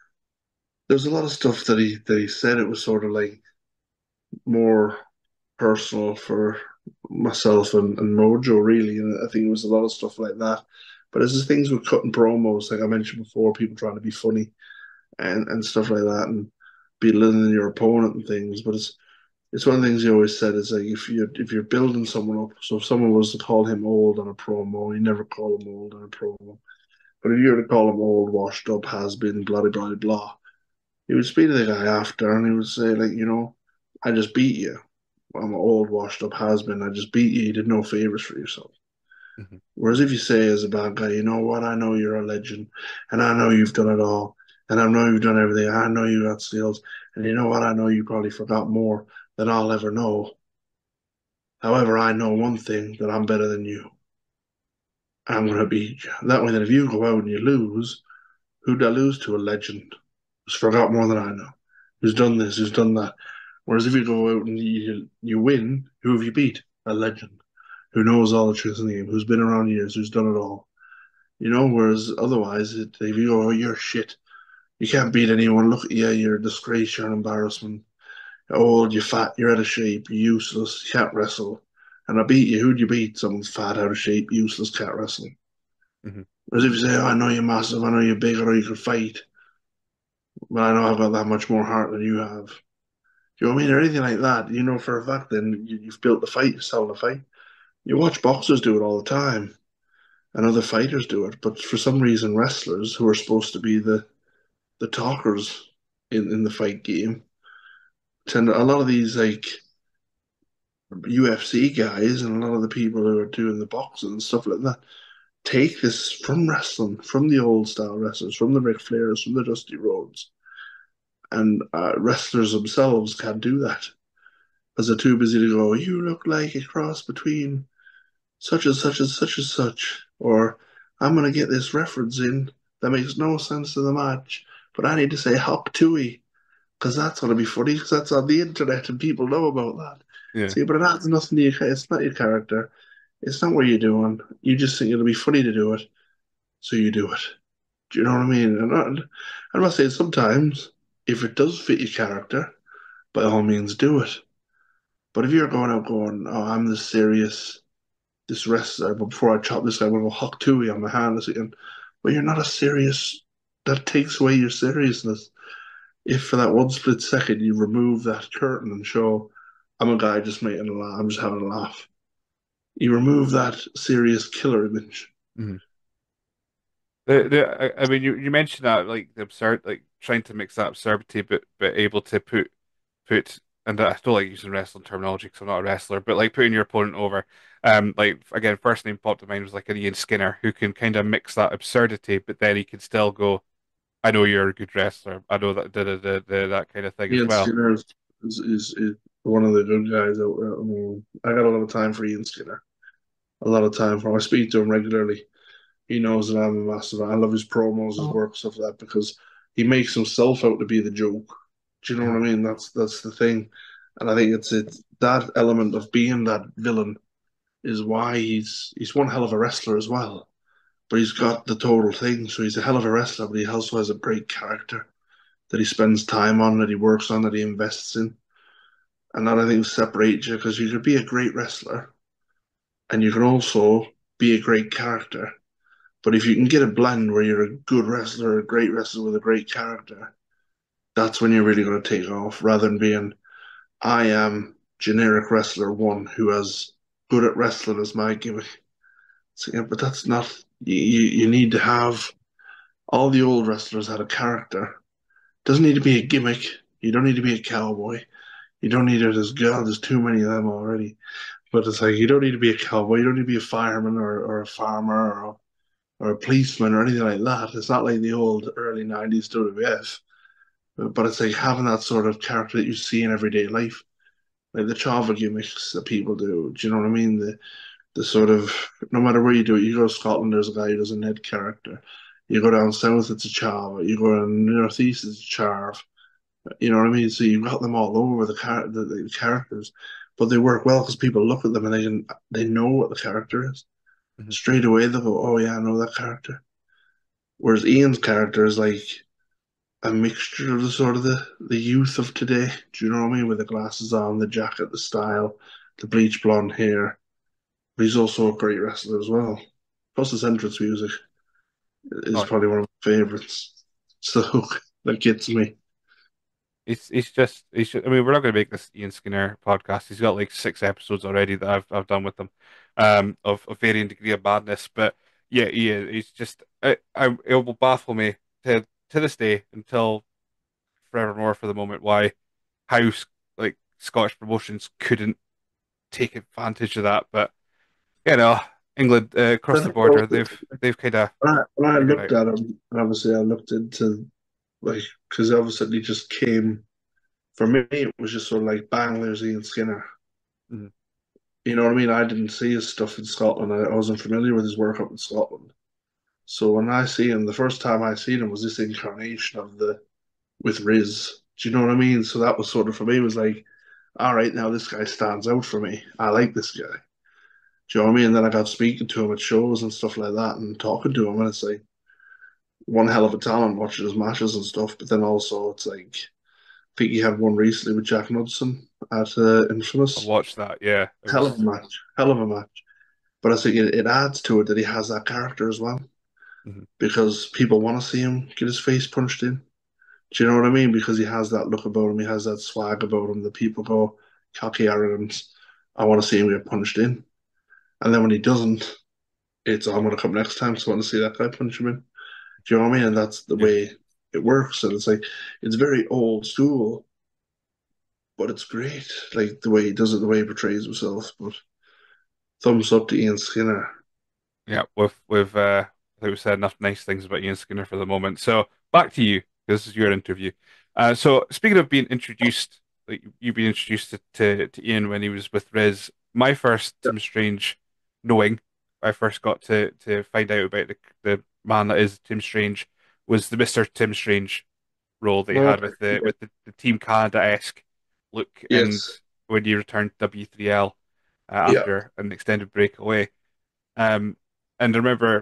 Speaker 7: there was a lot of stuff that he said. It was sort of like more personal for myself and Mojo, really. And I think it was a lot of stuff like that. But there's just things with cutting promos, like I mentioned before, people trying to be funny and stuff like that, and belittling your opponent and things. But it's one of the things he always said is like if you're building someone up, so if someone was to call him old on a promo, you never call him old on a promo. But if you were to call him old, washed up, has been, blah blah blah blah, he would speak to the guy after and he would say like, I just beat you. I'm an old, washed up has been. I just beat you. You did no favors for yourself.
Speaker 6: Mhm.
Speaker 7: Whereas if you say as a bad guy, you know what, I know you're a legend, and I know you've done it all, and I know you've done everything. I know you got skills, and you know what, I know you probably forgot more than I'll ever know. However, I know one thing that I'm better than you. I'm gonna beat you. That way, then if you go out and you lose, who'd I lose to? A legend who's forgot more than I know, who's done this, who's done that. Whereas if you go out and you win, who have you beat? A legend who knows all the tricks in the game, who's been around years, who's done it all. Whereas otherwise, if you go, oh, you're shit, you can't beat anyone. Look at you, you're a disgrace, you're an embarrassment. You're old, you're fat, you're out of shape, you're useless, you can't wrestle. And I beat you. Who'd you beat? Someone's fat, out of shape, useless, can't wrestle.
Speaker 6: Mhm.
Speaker 7: Whereas if you say, oh, I know you're massive, I know you're big, I know you can fight, but I know I've got that much more heart than you have. Do you know what I mean? Or anything like that. You know for a fact then you've built the fight, you're selling the fight. You watch boxers do it all the time, and other fighters do it, but for some reason, wrestlers who are supposed to be the talkers in the fight game tend a lot of these like UFC guys and a lot of the people who are doing the boxing and stuff like that take this from wrestling, from the old style wrestlers, from the Ric Flairs, from the Dusty Rhodes, and wrestlers themselves can't do that because they're too busy to go. You look like a cross between such and such and such and such, or I'm gonna get this reference in that makes no sense to the match, but I need to say Hawk Tui because that's gonna be funny because that's on the internet and people know about that.
Speaker 6: Yeah.
Speaker 7: See, but it adds nothing to your. It's not your character. It's not what you're doing. You just think it'll be funny to do it, so you do it. Do you know what I mean? I'm not saying sometimes if it does fit your character, by all means do it. But if you're going out going, oh, I'm this serious, this wrestler, but before I chop this guy, I'm going to go Hawk Tui on my hand this again. But you're not a serious, that takes away your seriousness. If for that one split second you remove that curtain and show, I'm a guy just making a laugh, I'm just having a laugh. You remove that serious killer image.
Speaker 6: Mm-hmm. I mean, you mentioned that like the absurd, like trying to mix that absurdity, but able to put, and I don't like using wrestling terminology because I'm not a wrestler, but like putting your opponent over. Like again, first name popped to mind was like an Ian Skinner who can kind of mix that absurdity, but then he can still go, "I know you're a good wrestler. I know that that kind of thing as
Speaker 7: Ian
Speaker 6: well."
Speaker 7: Skinner is one of the good guys out there. I mean, I got a lot of time for Ian Skinner. A lot of time for him. I speak to him regularly. He knows that I'm a massive. I love his promos, his work, stuff like that, because he makes himself out to be the joke. Do you know what I mean? That's the thing, and I think it's that element of being that villain is why he's one hell of a wrestler as well. But he's got the total thing, so he's a hell of a wrestler, but he also has a great character that he spends time on, that he works on, that he invests in, and that I think separates you because you could be a great wrestler and you can also be a great character. But if you can get a blend where you're a good wrestler, a great wrestler with a great character, that's when you're really going to take off rather than being, I am generic wrestler one who has good at wrestling as my gimmick. So, yeah, but that's not, you need to have, all the old wrestlers had a character. Doesn't need to be a gimmick. You don't need to be a cowboy. You don't need it as God, there's too many of them already. But it's like, you don't need to be a cowboy. You don't need to be a fireman or a farmer or a policeman or anything like that. It's not like the old early 90s WWF, but it's like having that sort of character that you see in everyday life, like the chava gimmicks that people do. Do you know what I mean? The sort of, no matter where you do it, you go to Scotland, there's a guy who does a Ned character. You go down south, it's a chava. You go down northeast, it's a charv. You know what I mean? So you've got them all over the characters, but they work well because people look at them and they know what the character is.
Speaker 6: Mhm.
Speaker 7: Straight away they'll go, "Oh yeah, I know that character." Whereas Ian's character is like a mixture of the sort of the youth of today. Do you know what I mean? With the glasses on, the jacket, the style, the bleach blonde hair. But he's also a great wrestler as well. Plus his entrance music is
Speaker 6: Oh,
Speaker 7: probably one of my favorites. So that gets me.
Speaker 6: I mean, we're not going to make this Ian Skinner podcast. He's got like 6 episodes already that I've done with him, of varying degree of madness. But yeah, he's just it will baffle me to this day until forevermore for the moment why how like Scottish promotions couldn't take advantage of that. But you know, England across
Speaker 7: I
Speaker 6: the
Speaker 7: think
Speaker 6: border, they've kind of
Speaker 7: when I
Speaker 6: figured
Speaker 7: looked
Speaker 6: out.
Speaker 7: at him, obviously I looked into like because obviously he just came. For me, it was just sort of like bang, there's Ian Skinner.
Speaker 6: Mhm.
Speaker 7: You know what I mean? I didn't see his stuff in Scotland. I wasn't familiar with his work up in Scotland. So when I see him, the first time I seen him was this incarnation of the with Riz. Do you know what I mean? So that was sort of for me was like, all right, now this guy stands out for me. I like this guy. Do you know what I mean? And then I got speaking to him at shows and stuff like that and talking to him, and it's like one hell of a talent watching his matches and stuff. But then also it's like, I think he had one recently with Jack Knudsen at
Speaker 6: I
Speaker 7: Infamous.
Speaker 6: watched that. Yeah, it
Speaker 7: Hell of a
Speaker 6: was.
Speaker 7: match. Hell of a match. But I think it adds to it that he has that character as well
Speaker 6: Mhm.
Speaker 7: because people want to see him get his face punched in. Do you know what I mean? Because he has that look about him, he has that swag about him that people go, cocky arrogance. I want to see him get punched in. And then when he doesn't, it's, oh, I'm going to come next time, so I want to see that guy punch him in. Do you know what I mean? And that's the
Speaker 6: Yeah.
Speaker 7: way it works. And it's like, it's very old school, but it's great. Like the way he does it, the way he portrays himself. But thumbs up to Ian Skinner.
Speaker 6: Yeah, I think we said enough nice things about Ian Skinner for the moment. So back to you. This is your interview. So speaking of being introduced, like you being introduced to Ian when he was with Riz, my first
Speaker 7: Yeah.
Speaker 6: Tim Strange knowing, I first got to find out about the man that is Tim Strange was the Mr. Tim Strange role that he had
Speaker 7: Okay.
Speaker 6: with the Team Canada-esque look and
Speaker 7: Yes.
Speaker 6: when he returned to W3L
Speaker 7: Yeah.
Speaker 6: after an extended break away. Um, and I remember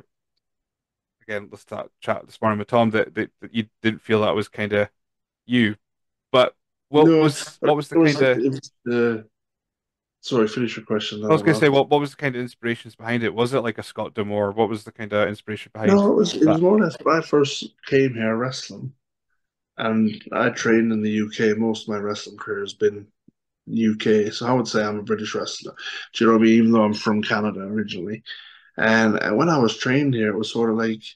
Speaker 6: again, let's start chat this morning with Tom that you didn't feel that was kind of you, but
Speaker 7: No,
Speaker 6: what was the
Speaker 7: it was
Speaker 6: kind of
Speaker 7: it was the sorry, finish your question, then
Speaker 6: I was
Speaker 7: I'll
Speaker 6: going to say
Speaker 7: answer.
Speaker 6: what was the kind of inspirations behind it? Was it like a Scott D'Amore? What was the kind of inspiration behind
Speaker 7: No, it was
Speaker 6: that?
Speaker 7: more or less when I first came here wrestling, and I trained in the UK. Most of my wrestling career has been UK, so I would say I'm a British wrestler. Do you know what I mean? Even though I'm from Canada originally, and when I was trained here, it was sort of like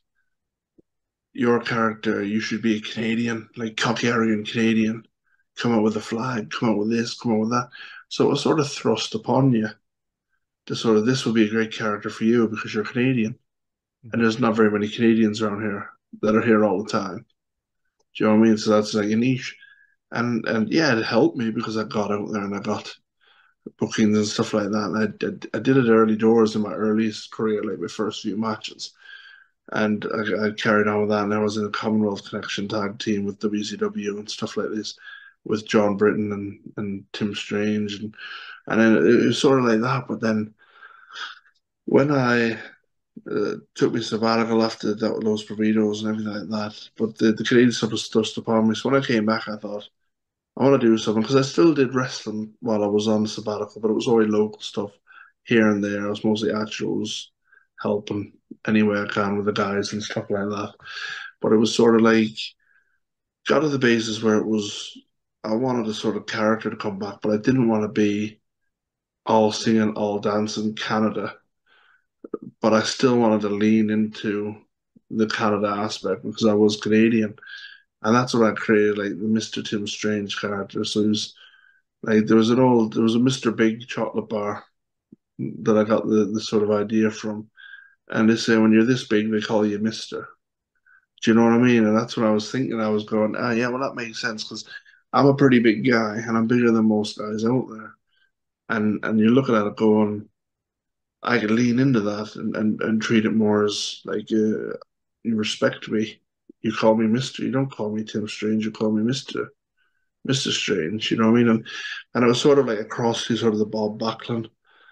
Speaker 7: your character. You should be a Canadian, like cocky, arrogant Canadian. Come out with a flag. Come out with this. Come out with that. So it was sort of thrust upon you to sort of this would be a great character for you because you're Canadian, and
Speaker 6: Mhm.
Speaker 7: there's not very many Canadians around here that are here all the time. Do you know what I mean? So that's like a niche. And yeah, it helped me because I got out there and I got bookings and stuff like that. And I did it early doors in my earliest career, like my first few matches. And I carried on with that. And I was in a Commonwealth Connection tag team with WCW and stuff like this with John Britton and Tim Strange. And then it was sort of like that. But then when I took me sabbatical after those burritos and everything like that, but the Canadian stuff was thrust upon me. So when I came back, I thought, I want to do something because I still did wrestling while I was on sabbatical, but it was always local stuff here and there. I was mostly at shows, helping any way I can with the guys and stuff like that. But it was sort of like got to the basis where it was I wanted a sort of character to come back, but I didn't want to be all singing, all dancing Canada, but I still wanted to lean into the Canada aspect because I was Canadian. And that's what I created, like the Mr. Tim Strange character. So it was like there was a Mr. Big chocolate bar that I got the sort of idea from. And they say when you're this big, they call you Mister. Do you know what I mean? And that's what I was thinking. I was going, ah, yeah, well, that makes sense because I'm a pretty big guy and I'm bigger than most guys out there. And you're looking at it going, I could lean into that and treat it more as like you respect me. You call me Mister. You don't call me Tim Strange. You call me Mister Strange. You know what I mean? And it was sort of like a cross to sort of the Bob Backlund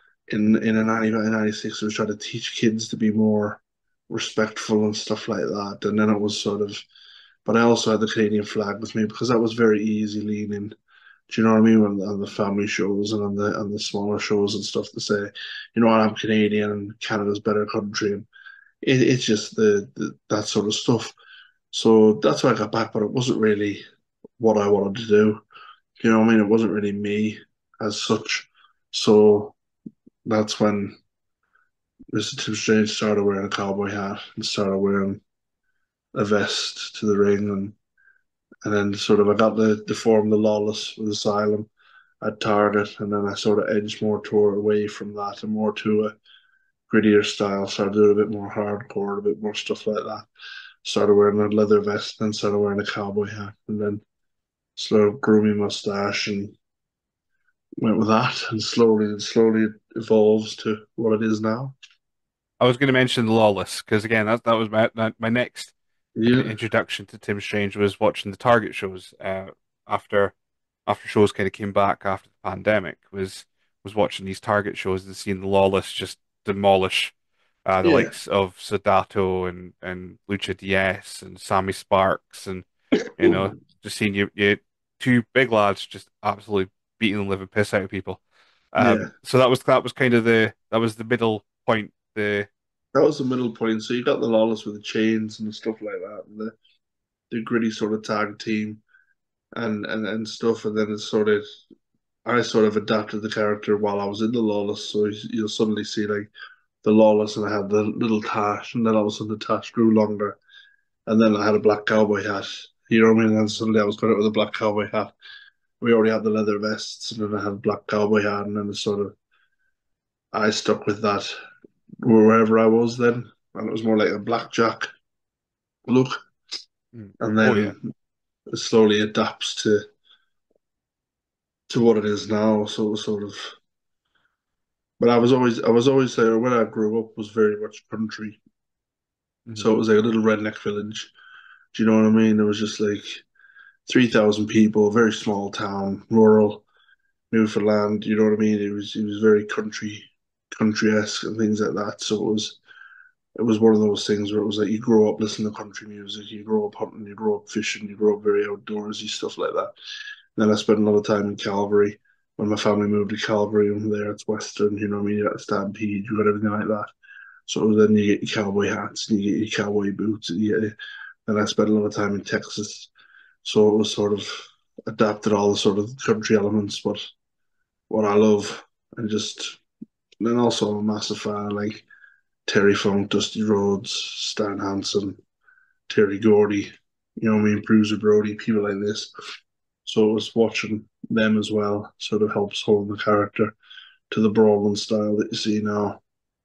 Speaker 7: in a 95, 96, was trying to teach kids to be more respectful and stuff like that. And then it was sort of, but I also had the Canadian flag with me because that was very easy leaning. Do you know what I mean? On the family shows and on the smaller shows and stuff to say, you know what, I'm Canadian and Canada's a better country. And it's just the that sort of stuff. So that's why I got back, but it wasn't really what I wanted to do. You know what I mean? It wasn't really me as such. So that's when Mr. Tim Strange started wearing a cowboy hat and started wearing a vest to the ring and then sort of I got the form the Lawless with Asylum at Target and then I sort of edged more toward away from that and more to a grittier style, started doing a bit more hardcore, a bit more stuff like that. Started wearing a leather vest, then started wearing a cowboy hat, and then sort of grew my mustache and went with that, and slowly it evolves to what it is now.
Speaker 6: I was going to mention Lawless because again that was my next kind of
Speaker 7: Yeah,
Speaker 6: introduction to Tim Strange was watching the Target shows after shows kind of came back after the pandemic was watching these Target shows and seeing the Lawless just demolish the
Speaker 7: yeah,
Speaker 6: likes of Sodato and Lucha DS and Sammy Sparks and just seeing you two big lads just absolutely beating the living piss out of people.
Speaker 7: yeah.
Speaker 6: So that was kind of that was the middle point.
Speaker 7: That was the middle point. So you got the Lawless with the chains and stuff like that, and the gritty sort of tag team and stuff, and then it's sort of I sort of adapted the character while I was in the Lawless. So you'll suddenly see like the Lawless, and I had the little tash, and then all of a sudden the tash grew longer, and then I had a black cowboy hat. You know what I mean? And suddenly I was going out with a black cowboy hat. We already had the leather vests, and then I had a black cowboy hat, and then it sort of I stuck with that wherever I was then, and it was more like a blackjack look,
Speaker 6: Mm.
Speaker 7: and
Speaker 6: Oh yeah.
Speaker 7: then it slowly adapts to what it is now. So it was sort of, but I was always there when I grew up was very much country,
Speaker 6: Mhm.
Speaker 7: so it was like a little redneck village. Do you know what I mean? It was just like 3,000 people, very small town, rural Newfoundland. You know what I mean? It was very country-esque and things like that. So it was one of those things where it was like you grow up listening to country music, you grow up hunting, you grow up fishing, you grow up very outdoorsy stuff like that. And then I spent a lot of time in Calgary. When my family moved to Calgary, and there it's Western, you know what I mean? You got the Stampede, you got everything like that. So then you get your cowboy hats and you get your cowboy boots, and I spent a lot of time in Texas. So it was sort of adapted all the sort of country elements, but what I love, and just and then also I'm a massive fan of like Terry Funk, Dusty Rhodes, Stan Hansen, Terry Gordy, you know what I mean, Bruiser Brody, people like this. So it was watching them as well sort of helps hold the character to the brawling style that you see now.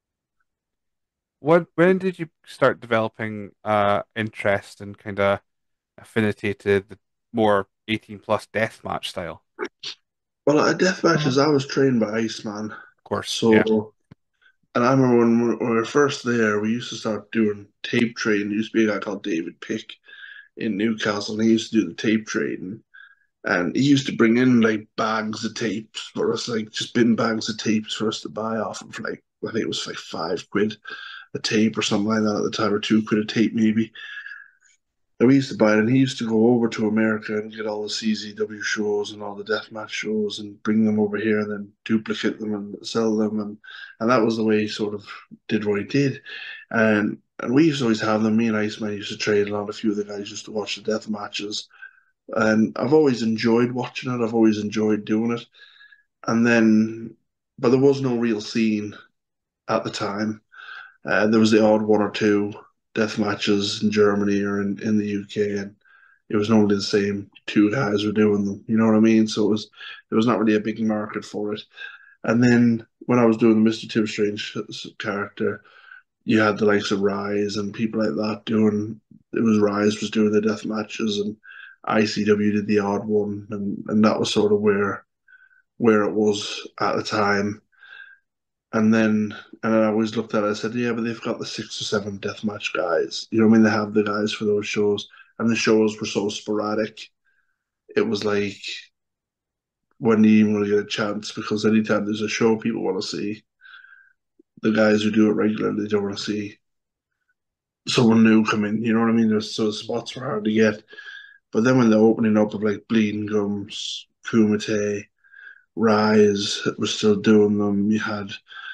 Speaker 6: When did you start developing interest and kind of affinity to the more 18 plus deathmatch style?
Speaker 7: Well, at death matches, I was trained by Iceman.
Speaker 6: Of course, yeah.
Speaker 7: So, and I remember when we were first there, we used to start doing tape trading. There used to be a guy called David Pick in Newcastle, and he used to do the tape trading. And he used to bring in like bags of tapes for us, like just bin bags of tapes for us to buy off him for like, I think it was like £5 a tape or something like that at the time, or £2 a tape maybe. And we used to buy it, and he used to go over to America and get all the CZW shows and all the deathmatch shows and bring them over here and then duplicate them and sell them. And that was the way he sort of did what he did. And we used to always have them. Me and Iceman used to trade a lot. A few of the guys used to watch the death matches. And I've always enjoyed watching it. I've always enjoyed doing it. And then, but there was no real scene at the time. There was the odd one or two death matches in Germany or in the UK, and it was normally the same two guys were doing them. You know what I mean? So there was not really a big market for it. And then when I was doing the Mr. Tim Strange character, you had the likes of Rise and people like that doing. It was Rise was doing the death matches, and ICW did the odd one, and that was sort of where it was at the time. And then I always looked at it, I said, yeah, but they've got the 6 or 7 deathmatch guys. You know what I mean? They have the guys for those shows. And the shows were so sporadic. It was like when you even really get a chance, because anytime there's a show people want to see, the guys who do it regularly don't want to see someone new come in. You know what I mean? So the spots were hard to get. But then when the opening up of like Bleeding Gums, Kumite, Rise was still doing them, you had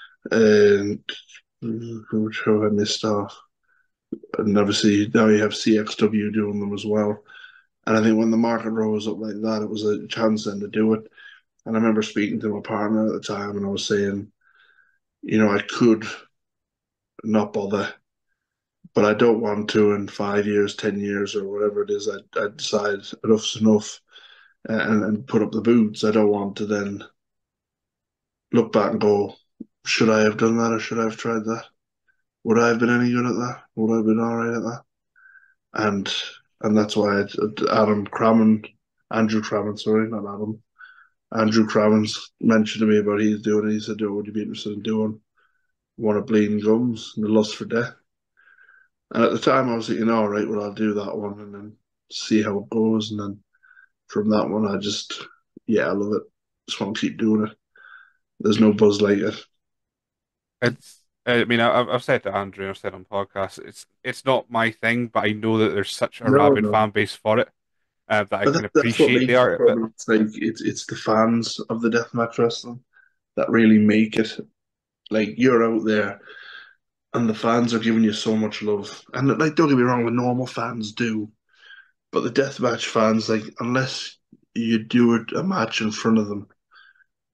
Speaker 7: who show I missed off. And obviously now you have CXW doing them as well. And I think when the market rose up like that, it was a chance then to do it. And I remember speaking to my partner at the time, and I was saying, I could not bother, but I don't want to in 5 years, 10 years, or whatever it is. I decide enough's enough, and put up the boots. I don't want to then look back and go, should I have done that or should I have tried that? Would I have been any good at that? Would I have been all right at that? And and that's why Adam Crammond, Andrew Crammond, sorry, not Adam. Andrew Crammond's mentioned to me about he's doing it. He said, "Oh, would you be interested in doing one of Bleeding Gums, The Lust for Death?" And at the time, I was thinking, "All right, well, I'll do that one and then see how it goes." And then from that one, yeah, I love it. Just want to keep doing it. There's no buzz like it.
Speaker 6: I mean, I've said to Andrew, I've said on podcasts, it's not my thing, but I know that there's such a
Speaker 7: No,
Speaker 6: rabid
Speaker 7: no.
Speaker 6: fan base for it that I
Speaker 7: But
Speaker 6: can
Speaker 7: that's what
Speaker 6: appreciate the
Speaker 7: makes it
Speaker 6: art
Speaker 7: for
Speaker 6: of it.
Speaker 7: me. It's like it's the fans of the deathmatch wrestling that really make it. Like you're out there, and the fans are giving you so much love. And like, don't get me wrong, the normal fans do, but the deathmatch fans, like, unless you do a match in front of them,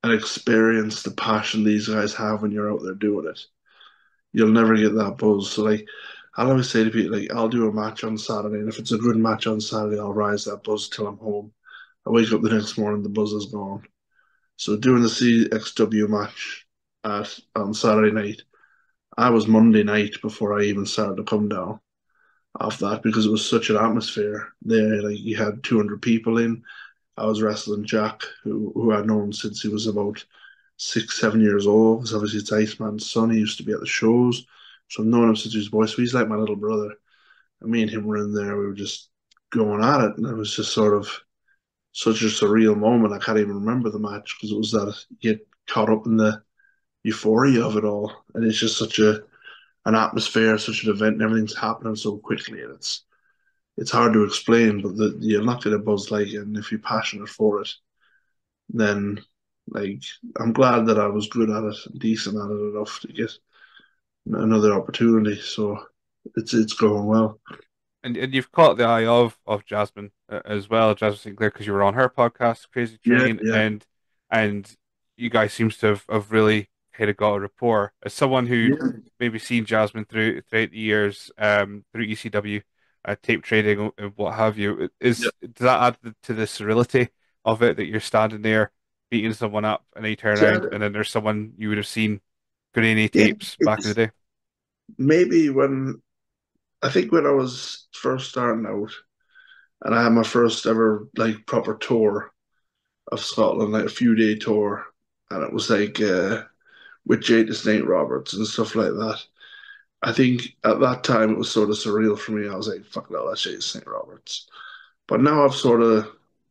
Speaker 7: and experience the passion these guys have when you're out there doing it. You'll never get that buzz. So like I'll always say to people, like I'll do a match on Saturday, and if it's a good match on Saturday, I'll rise that buzz till I'm home. I wake up the next morning, the buzz is gone. So doing the CXW match on Saturday night, I was Monday night before I even started to come down off that because it was such an atmosphere there. Like you had 200 people in. I was wrestling Jack, who I'd known since he was about 6, 7 years old. Because obviously it's Iceman's son. He used to be at the shows, so I've known him since he was a boy. So he's like my little brother. And me and him were in there. We were just going at it, and it was just sort of such a surreal moment. I can't even remember the match because it was that you get caught up in the euphoria of it all, and it's just such a an atmosphere, such an event, and everything's happening so quickly, and it's hard to explain, but you'll not get a buzz like it, and if you're passionate for it, then like I'm glad that I was good at it, and decent at it enough to get another opportunity. So it's going well.
Speaker 6: And you've caught the eye of Jasmine as well, Jasmine Sinclair, because you were on her podcast, Crazy
Speaker 7: Yeah,
Speaker 6: Train,
Speaker 7: yeah,
Speaker 6: and you guys seems to have really kind of got a rapport. As someone who'd
Speaker 7: yeah,
Speaker 6: maybe seen Jasmine throughout the years, through ECW, tape trading and what have you,
Speaker 7: yeah,
Speaker 6: does that add to the surreality of it that you're standing there beating someone up and then you turn
Speaker 7: yeah.
Speaker 6: around and then there's someone you would have seen grainy
Speaker 7: Yeah,
Speaker 6: tapes back in the
Speaker 7: it's
Speaker 6: day?
Speaker 7: maybe when I think when I was first starting out, and I had my first ever like proper tour of Scotland, like a few day tour, and it was like with Jade the Snake Roberts and stuff like that. I think at that time it was sort of surreal for me. I was like, "Fuck no, that's Jade the Snake Roberts." But now I've sort of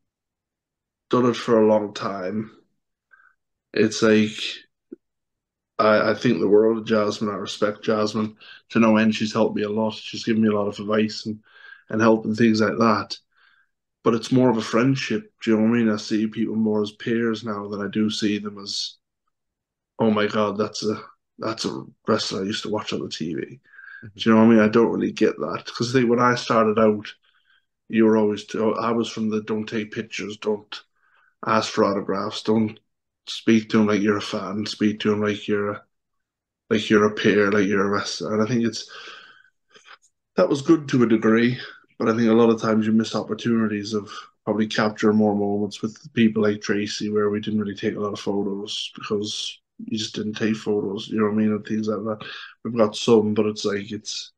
Speaker 7: done it for a long time. It's like I think the world of Jasmine. I respect Jasmine to no end. She's helped me a lot. She's given me a lot of advice and help and things like that. But it's more of a friendship. Do you know what I mean? I see people more as peers now than I do see them as, oh my God, that's a wrestler I used to watch on the TV.
Speaker 6: Mhm.
Speaker 7: Do you know what I mean? I don't really get that because when I started out, you were always I was from the don't take pictures, don't ask for autographs, don't speak to him like you're a fan, speak to him like you're a peer, like you're a wrestler. And I think that was good to a degree, but I think a lot of times you miss opportunities of probably capture more moments with people like Tracy where we didn't really take a lot of photos because you just didn't take photos, you know what I mean, and things like that. We've got some, but it's like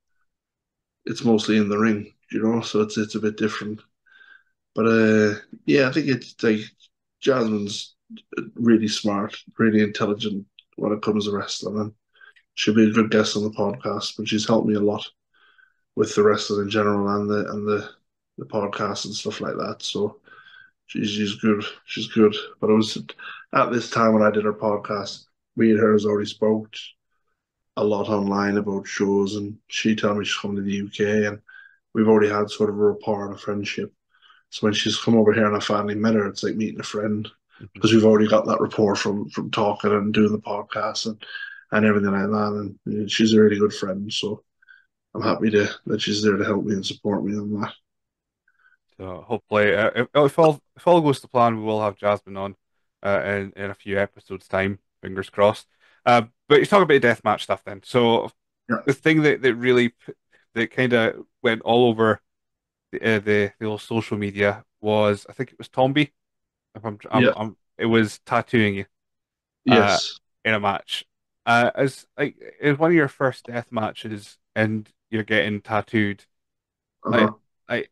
Speaker 7: it's mostly in the ring, you know, so it's a bit different. But yeah, I think it's like Jasmine's really smart, really intelligent when it comes to wrestling, and she'll be a good guest on the podcast. But she's helped me a lot with the wrestling in general and the podcast and stuff like that. So she's good. She's good. But it was at this time when I did her podcast, me and her has already spoke a lot online about shows, and she told me she's coming to the UK, and we've already had sort of a rapport and a friendship. So when she's come over here and I finally met her, it's like meeting a friend
Speaker 6: Mhm.
Speaker 7: because we've already got that rapport from talking and doing the podcast and everything like that. And she's a really good friend, so I'm happy that she's there to help me and support me on that.
Speaker 6: So hopefully, if all goes to plan, we will have Jasmine on in a few episodes' time. Fingers crossed. But you talk about deathmatch stuff then. So
Speaker 7: Yeah,
Speaker 6: the thing that really that kind of went all over the old social media was I think it was Tomby. If
Speaker 7: yeah,
Speaker 6: it was tattooing you uh
Speaker 7: yes,
Speaker 6: in a match. As like it's one of your first death matches and you're getting tattooed. Like,
Speaker 7: uh-huh.
Speaker 6: like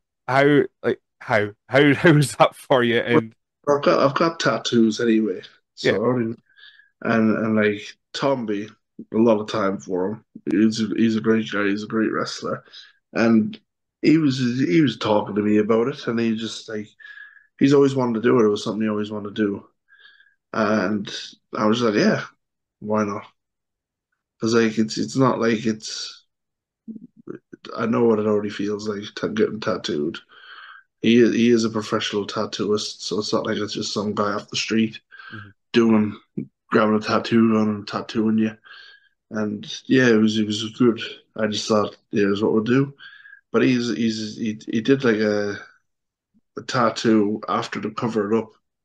Speaker 6: how was that for you?
Speaker 7: Well,
Speaker 6: And
Speaker 7: I've got tattoos anyway, so
Speaker 6: yeah,
Speaker 7: I already and like Tomby, a lot of time for him. He's a great guy. He's a great wrestler, and he was talking to me about it, and he just like he's always wanted to do it. It was something he always wanted to do, and I was like, yeah, why not? Because like it's not like it's I know what it already feels like getting tattooed. He is a professional tattooist, so it's not like it's just some guy off the street
Speaker 6: mhm.
Speaker 7: doing grabbing a tattoo gun and tattooing you. And yeah, it was good. I just thought, yeah, here's what we'll do. But he did like a tattoo after to cover it up.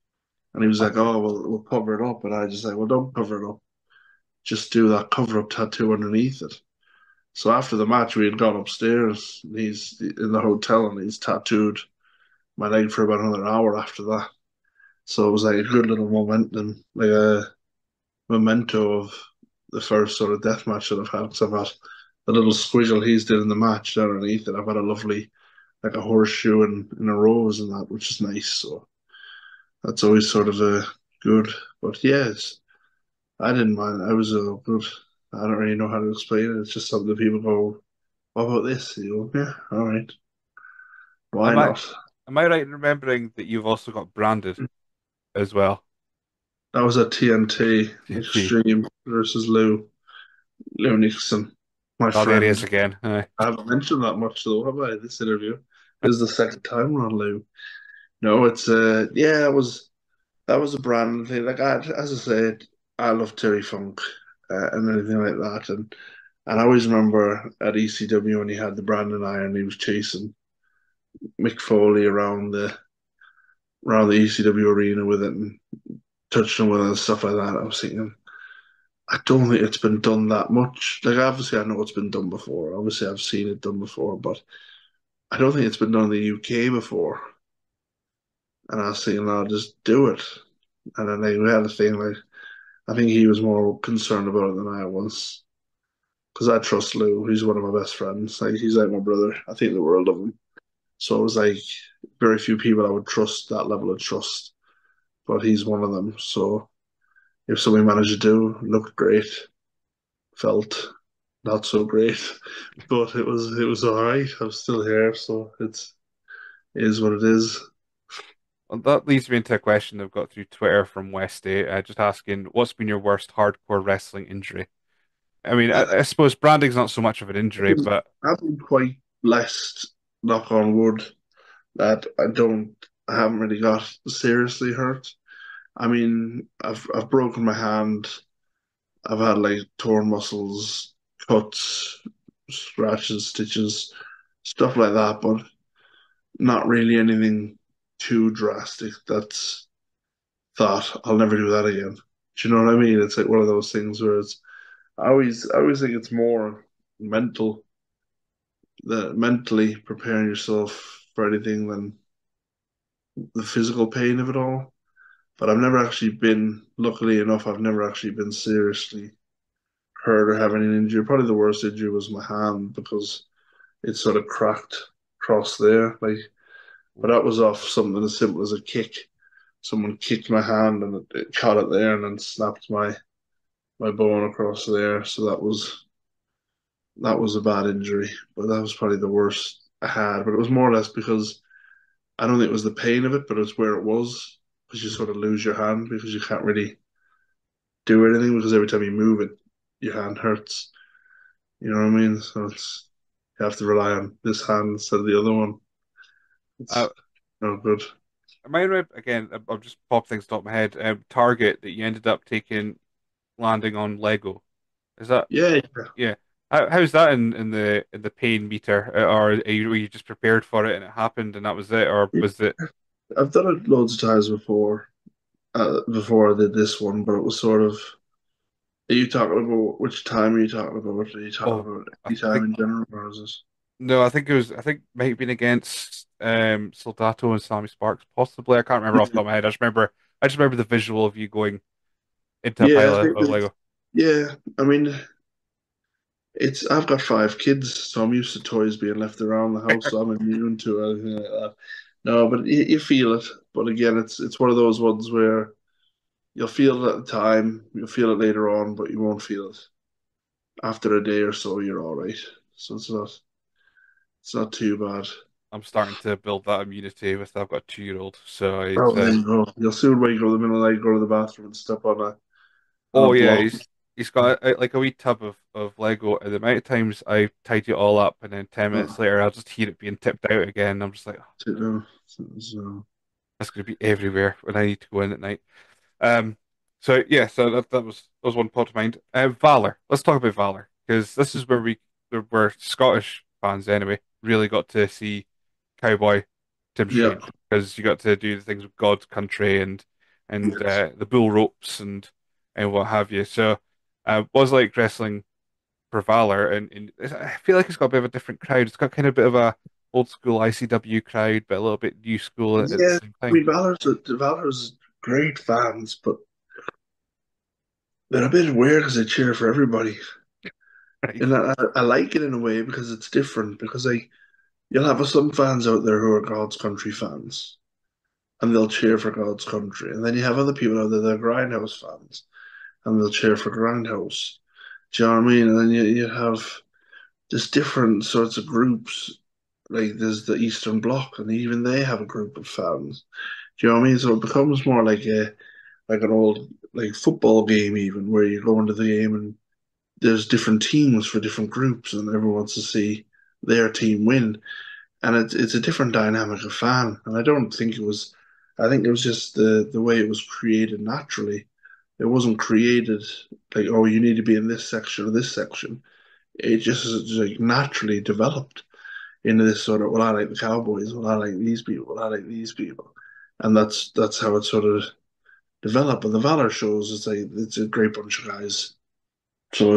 Speaker 7: And he was
Speaker 6: Oh,
Speaker 7: like, "Oh, well, we'll cover it up." And I just like, "Well, don't cover it up. Just do that cover up tattoo underneath it." So after the match, we had gone upstairs. And he's in the hotel, and he's tattooed my leg for about another hour after that. So it was like a good little momentum, like a memento of the first sort of death match that I've had. Because I've had the little squiggle he's did in the match down underneath it. I've had a lovely, like a horseshoe and a rose and that, which is nice. So that's always sort of a good. But yes, I didn't mind. I was good. I don't really know how to explain it. It's just something that people go, "What about this?" You go, "Yeah, all right, why
Speaker 6: am I
Speaker 7: not?"
Speaker 6: am I right in remembering that you've also got branded as well?
Speaker 7: That was at TNT
Speaker 6: TNT.
Speaker 7: Extreme versus Lou Nixon, my
Speaker 6: Oh, there he
Speaker 7: friend.
Speaker 6: is again. Aye.
Speaker 7: I haven't mentioned that much though, have I? This interview. This is the second time we're on Lou. No, it's yeah, that was a brand thing. Like as I said, I love Terry Funk and anything like that, and I always remember at ECW when he had the Brandon Iron, he was chasing Mick Foley around the ECW arena with it and touching him with it and stuff like that. I was thinking, I don't think it's been done that much. Like obviously, I know it's been done before. Obviously, I've seen it done before, but I don't think it's been done in the UK before. And I was thinking, I'll just do it. And then like, we had a thing like I think he was more concerned about it than I was because I trust Lou. He's one of my best friends. Like he's like my brother. I think the world of him. So it was like very few people I would trust that level of trust, but he's one of them. So if something managed to do, looked great, felt not so great, but it was all right. I'm still here, so it is what it is.
Speaker 6: Well, that leads me into a question I've got through Twitter from Westy, just asking, what's been your worst hardcore wrestling injury? I mean, I suppose branding's not so much of an injury, but
Speaker 7: I've been quite blessed, knock on wood, that I haven't really got seriously hurt. I mean, I've broken my hand. I've had like torn muscles, cuts, scratches, stitches, stuff like that, but not really anything too drastic that's thought I'll never do that again. Do you know what I mean? It's like one of those things where I always think it's more mental, the mentally preparing yourself for anything than the physical pain of it all. But I've never actually been, luckily enough, I've never actually been seriously hurt or having an injury. Probably the worst injury was my hand because it sort of cracked across there. Like, but that was off something as simple as a kick. Someone kicked my hand and it caught it there and then snapped my bone across there. So that was a bad injury. But that was probably the worst I had. But it was more or less because I don't think it was the pain of it, but it's where it was because you sort of lose your hand because you can't really do anything because every time you move it, your hand hurts. You know what I mean? So you have to rely on this hand instead of the other one.
Speaker 6: uh,
Speaker 7: It's no good.
Speaker 6: am I right? Again, I'll just pop things top of my head. Target that you ended up taking landing on Lego. Is that,
Speaker 7: Yeah,
Speaker 6: yeah? How's that in the pain meter? Or were you just prepared for it and it happened and that was it? Or
Speaker 7: yeah.
Speaker 6: was it,
Speaker 7: I've done it loads of times before I did this one, but it was sort of. Are you talking about which time are you talking about? Are you talking
Speaker 6: oh,
Speaker 7: about
Speaker 6: I
Speaker 7: any time
Speaker 6: think,
Speaker 7: in general, or is this?
Speaker 6: no, I think it might have been against Soldato and Sammy Sparks, possibly. I can't remember off the top of my head. I just remember the visual of you going into a
Speaker 7: Yeah,
Speaker 6: pile
Speaker 7: I think
Speaker 6: of Lego.
Speaker 7: yeah. I mean, I've got 5 kids, so I'm used to toys being left around the house, so I'm immune to anything like that. No, but you feel it. But again, it's one of those ones where you'll feel it at the time, you'll feel it later on, but you won't feel it after a day or so. You're all right. So it's not too bad.
Speaker 6: I'm starting to build that immunity with I've got a 2-year-old. So
Speaker 7: Oh,
Speaker 6: it's
Speaker 7: there you go. You'll soon wake up in the middle of the night, go to the bathroom, and step on a
Speaker 6: oh yeah,
Speaker 7: block.
Speaker 6: he's got like a wee tub of Lego, and the amount of times I tidy it all up, and then 10 minutes
Speaker 7: Oh,
Speaker 6: later I'll just hear it being tipped out again. I'm just like, "Oh,
Speaker 7: so,
Speaker 6: that's gonna be everywhere when I need to go in at night." Um, so yeah, so that was one pot of mind. Valor. Let's talk about Valor because this is where Scottish fans anyway really got to see Cowboy Tim
Speaker 7: yeah,
Speaker 6: Street because you got to do the things with God, country, and and
Speaker 7: Yes.
Speaker 6: the bull ropes and what have you. So was like wrestling for Valor, and I feel like it's got a bit of a different crowd. It's got kind of a bit of a old school ICW crowd, but a little bit new school at the
Speaker 7: Yeah,
Speaker 6: same
Speaker 7: I
Speaker 6: time.
Speaker 7: mean, Valor's great fans, but they're a bit weird because they cheer for everybody.
Speaker 6: Right.
Speaker 7: And I like it in a way because it's different. Because you'll have some fans out there who are God's Country fans, and they'll cheer for God's Country. And then you have other people out there that are Grindhouse fans, and they'll cheer for Grindhouse. Do you know what I mean? And then you have just different sorts of groups. Like there's the Eastern Bloc, and even they have a group of fans. Do you know what I mean? So it becomes more like an old like football game, even where you go into the game and there's different teams for different groups, and everyone wants to see their team win. And it's a different dynamic of fan. And I don't think it was. I think it was just the way it was created naturally. It wasn't created like, oh, you need to be in this section or this section. It just like naturally developed into this sort of, well, I like the Cowboys, well, I like these people, well, I like these people, and that's how it sort of developed. And the Valor shows it's a great bunch of guys, so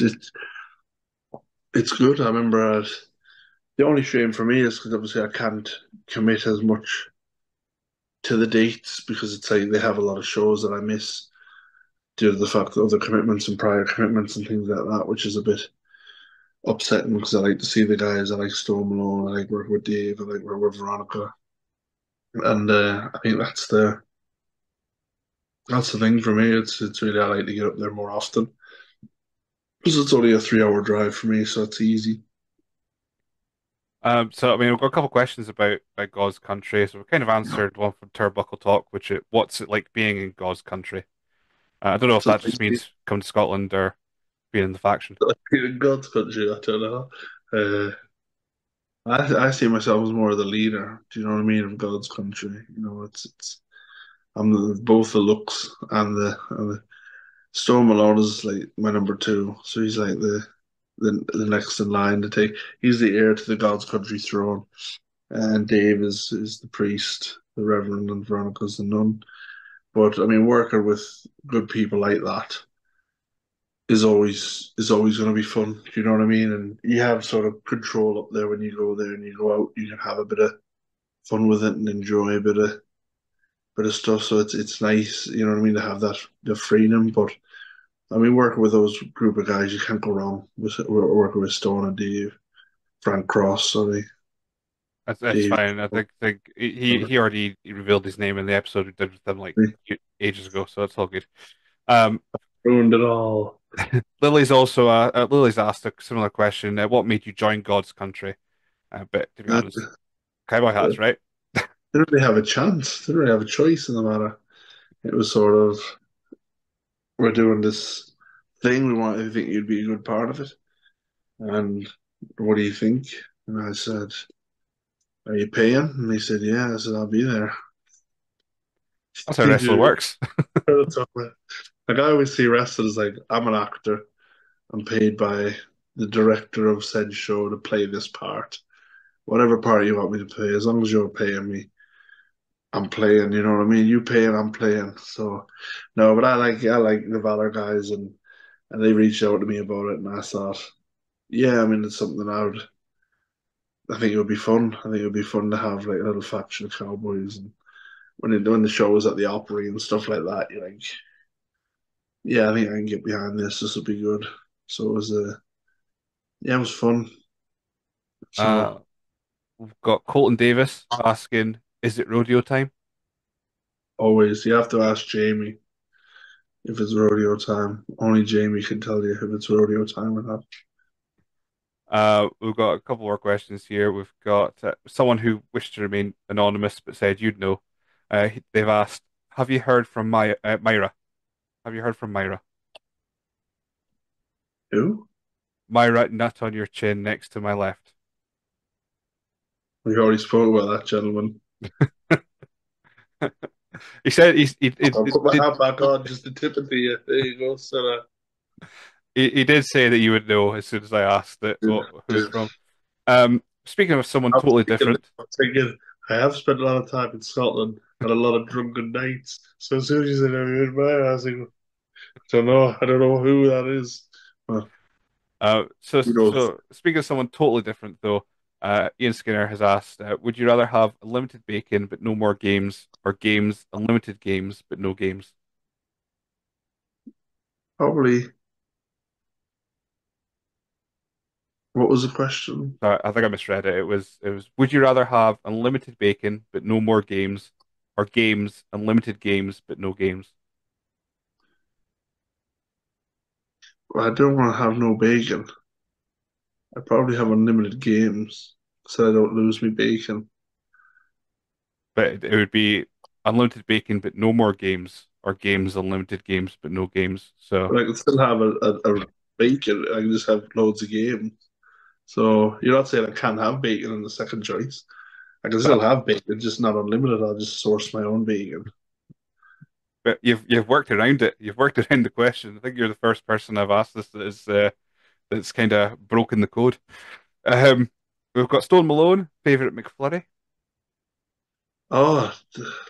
Speaker 7: it's good. I remember the only shame for me is because obviously I can't commit as much to the dates because it's like they have a lot of shows that I miss due to the fact of the commitments and prior commitments and things like that, which is a bit upsetting because I like to see the guys. I like Storm Malone, I like working with Dave, I like working with Veronica, and I think that's the thing for me. It's really I like to get up there more often because it's only a 3 hour drive for me, so it's easy.
Speaker 6: So I mean, we've got a couple of questions about God's country. So we've kind of answered one from Turnbuckle Talk, what's it like being in God's country? I don't know if
Speaker 7: So
Speaker 6: that just means coming to Scotland or being in the faction.
Speaker 7: like in God's country, I don't know. I see myself as more of the leader. Do you know what I mean? Of God's country, it's I'm both the looks and the Storm Malone is like my number two, so he's like the next in line to take. He's the heir to the God's country throne, and Dave is the priest, the Reverend, and Veronica's the nun. But I mean, working with good people like that is always going to be fun. Do you know what I mean? And you have sort of control up there when you go there and you go out. You can have a bit of fun with it and enjoy a bit of stuff. So it's nice, you know what I mean, to have that the freedom. But I mean, working with those group of guys, you can't go wrong with working with Stone and Dave, Frank Cross, sorry,
Speaker 6: That's
Speaker 7: Dave.
Speaker 6: fine. I think he already revealed his name in the episode we did with them like ages ago, so it's all good. Um,
Speaker 7: Ruined it all.
Speaker 6: Lily's asked a similar question. What made you join God's country? But to be
Speaker 7: I
Speaker 6: honest, cowboy hats, right?
Speaker 7: didn't really have a chance. Didn't really have a choice in the matter. It was sort of we're doing this thing. We want. I think you'd be a good part of it. And what do you think? And I said, "Are you paying?" And he said, "Yeah." I said, "I'll be there."
Speaker 6: That's how wrestling works.
Speaker 7: Like I always see wrestlers like I'm an actor. I'm paid by the director of said show to play this part. Whatever part you want me to play, as long as you're paying me, I'm playing. You know what I mean? You paying, I'm playing. So no, but I like the Valor guys, and they reached out to me about it, and I thought, yeah, I mean it's something I think it would be fun. I think it would be fun to have like a little faction of cowboys, and when the show was at the Opry and stuff like that, you're like, yeah, I think I can get behind this. This will be good. So it was yeah, it was fun.
Speaker 6: Uh,
Speaker 7: So
Speaker 6: we've got Colton Davis asking, "Is it rodeo time?"
Speaker 7: always you have to ask Jamie if it's rodeo time. Only Jamie can tell you if it's rodeo time or not.
Speaker 6: We've got a couple more questions here. We've got someone who wished to remain anonymous but said you'd know. They've asked, "Have you heard from Myra? Have you heard from Myra?
Speaker 7: Who?
Speaker 6: Myra, nut on your chin next to my left."
Speaker 7: We already spoke about that gentleman.
Speaker 6: He said
Speaker 7: I'll put my hat back on just to tip it to you. There you go, sir.
Speaker 6: he did say that you would know as soon as I asked it,
Speaker 7: Dude,
Speaker 6: who it's
Speaker 7: dude.
Speaker 6: from. Speaking of someone
Speaker 7: I'm
Speaker 6: totally
Speaker 7: thinking,
Speaker 6: different,
Speaker 7: I'm thinking, I have spent a lot of time in Scotland. had a lot of drunken nights. So as soon as you said Eddie Meyer, I was like, I don't know who that is. Well,
Speaker 6: So
Speaker 7: who knows?
Speaker 6: so speaking of someone totally different though, Ian Skinner has asked, would you rather have unlimited bacon but no more games, or games unlimited games but no games?
Speaker 7: Probably. What was the question?
Speaker 6: I think I misread it. It was would you rather have unlimited bacon but no more games, or games unlimited games but no games?
Speaker 7: Well, I don't want to have no bacon. I probably have unlimited games so I don't lose me bacon.
Speaker 6: But it would be unlimited bacon but no more games, or games unlimited games but no games. So
Speaker 7: But I can still have a bacon. I can just have loads of games. So you're not saying I can't have bacon in the second choice. I can still
Speaker 6: but
Speaker 7: have bacon, just not unlimited. I'll just source my own bacon.
Speaker 6: but you've worked around it. You've worked around the question. I think you're the first person I've asked this that is that's kind of broken the code. Um, we've got Stone Malone, favorite McFlurry.
Speaker 7: Oh,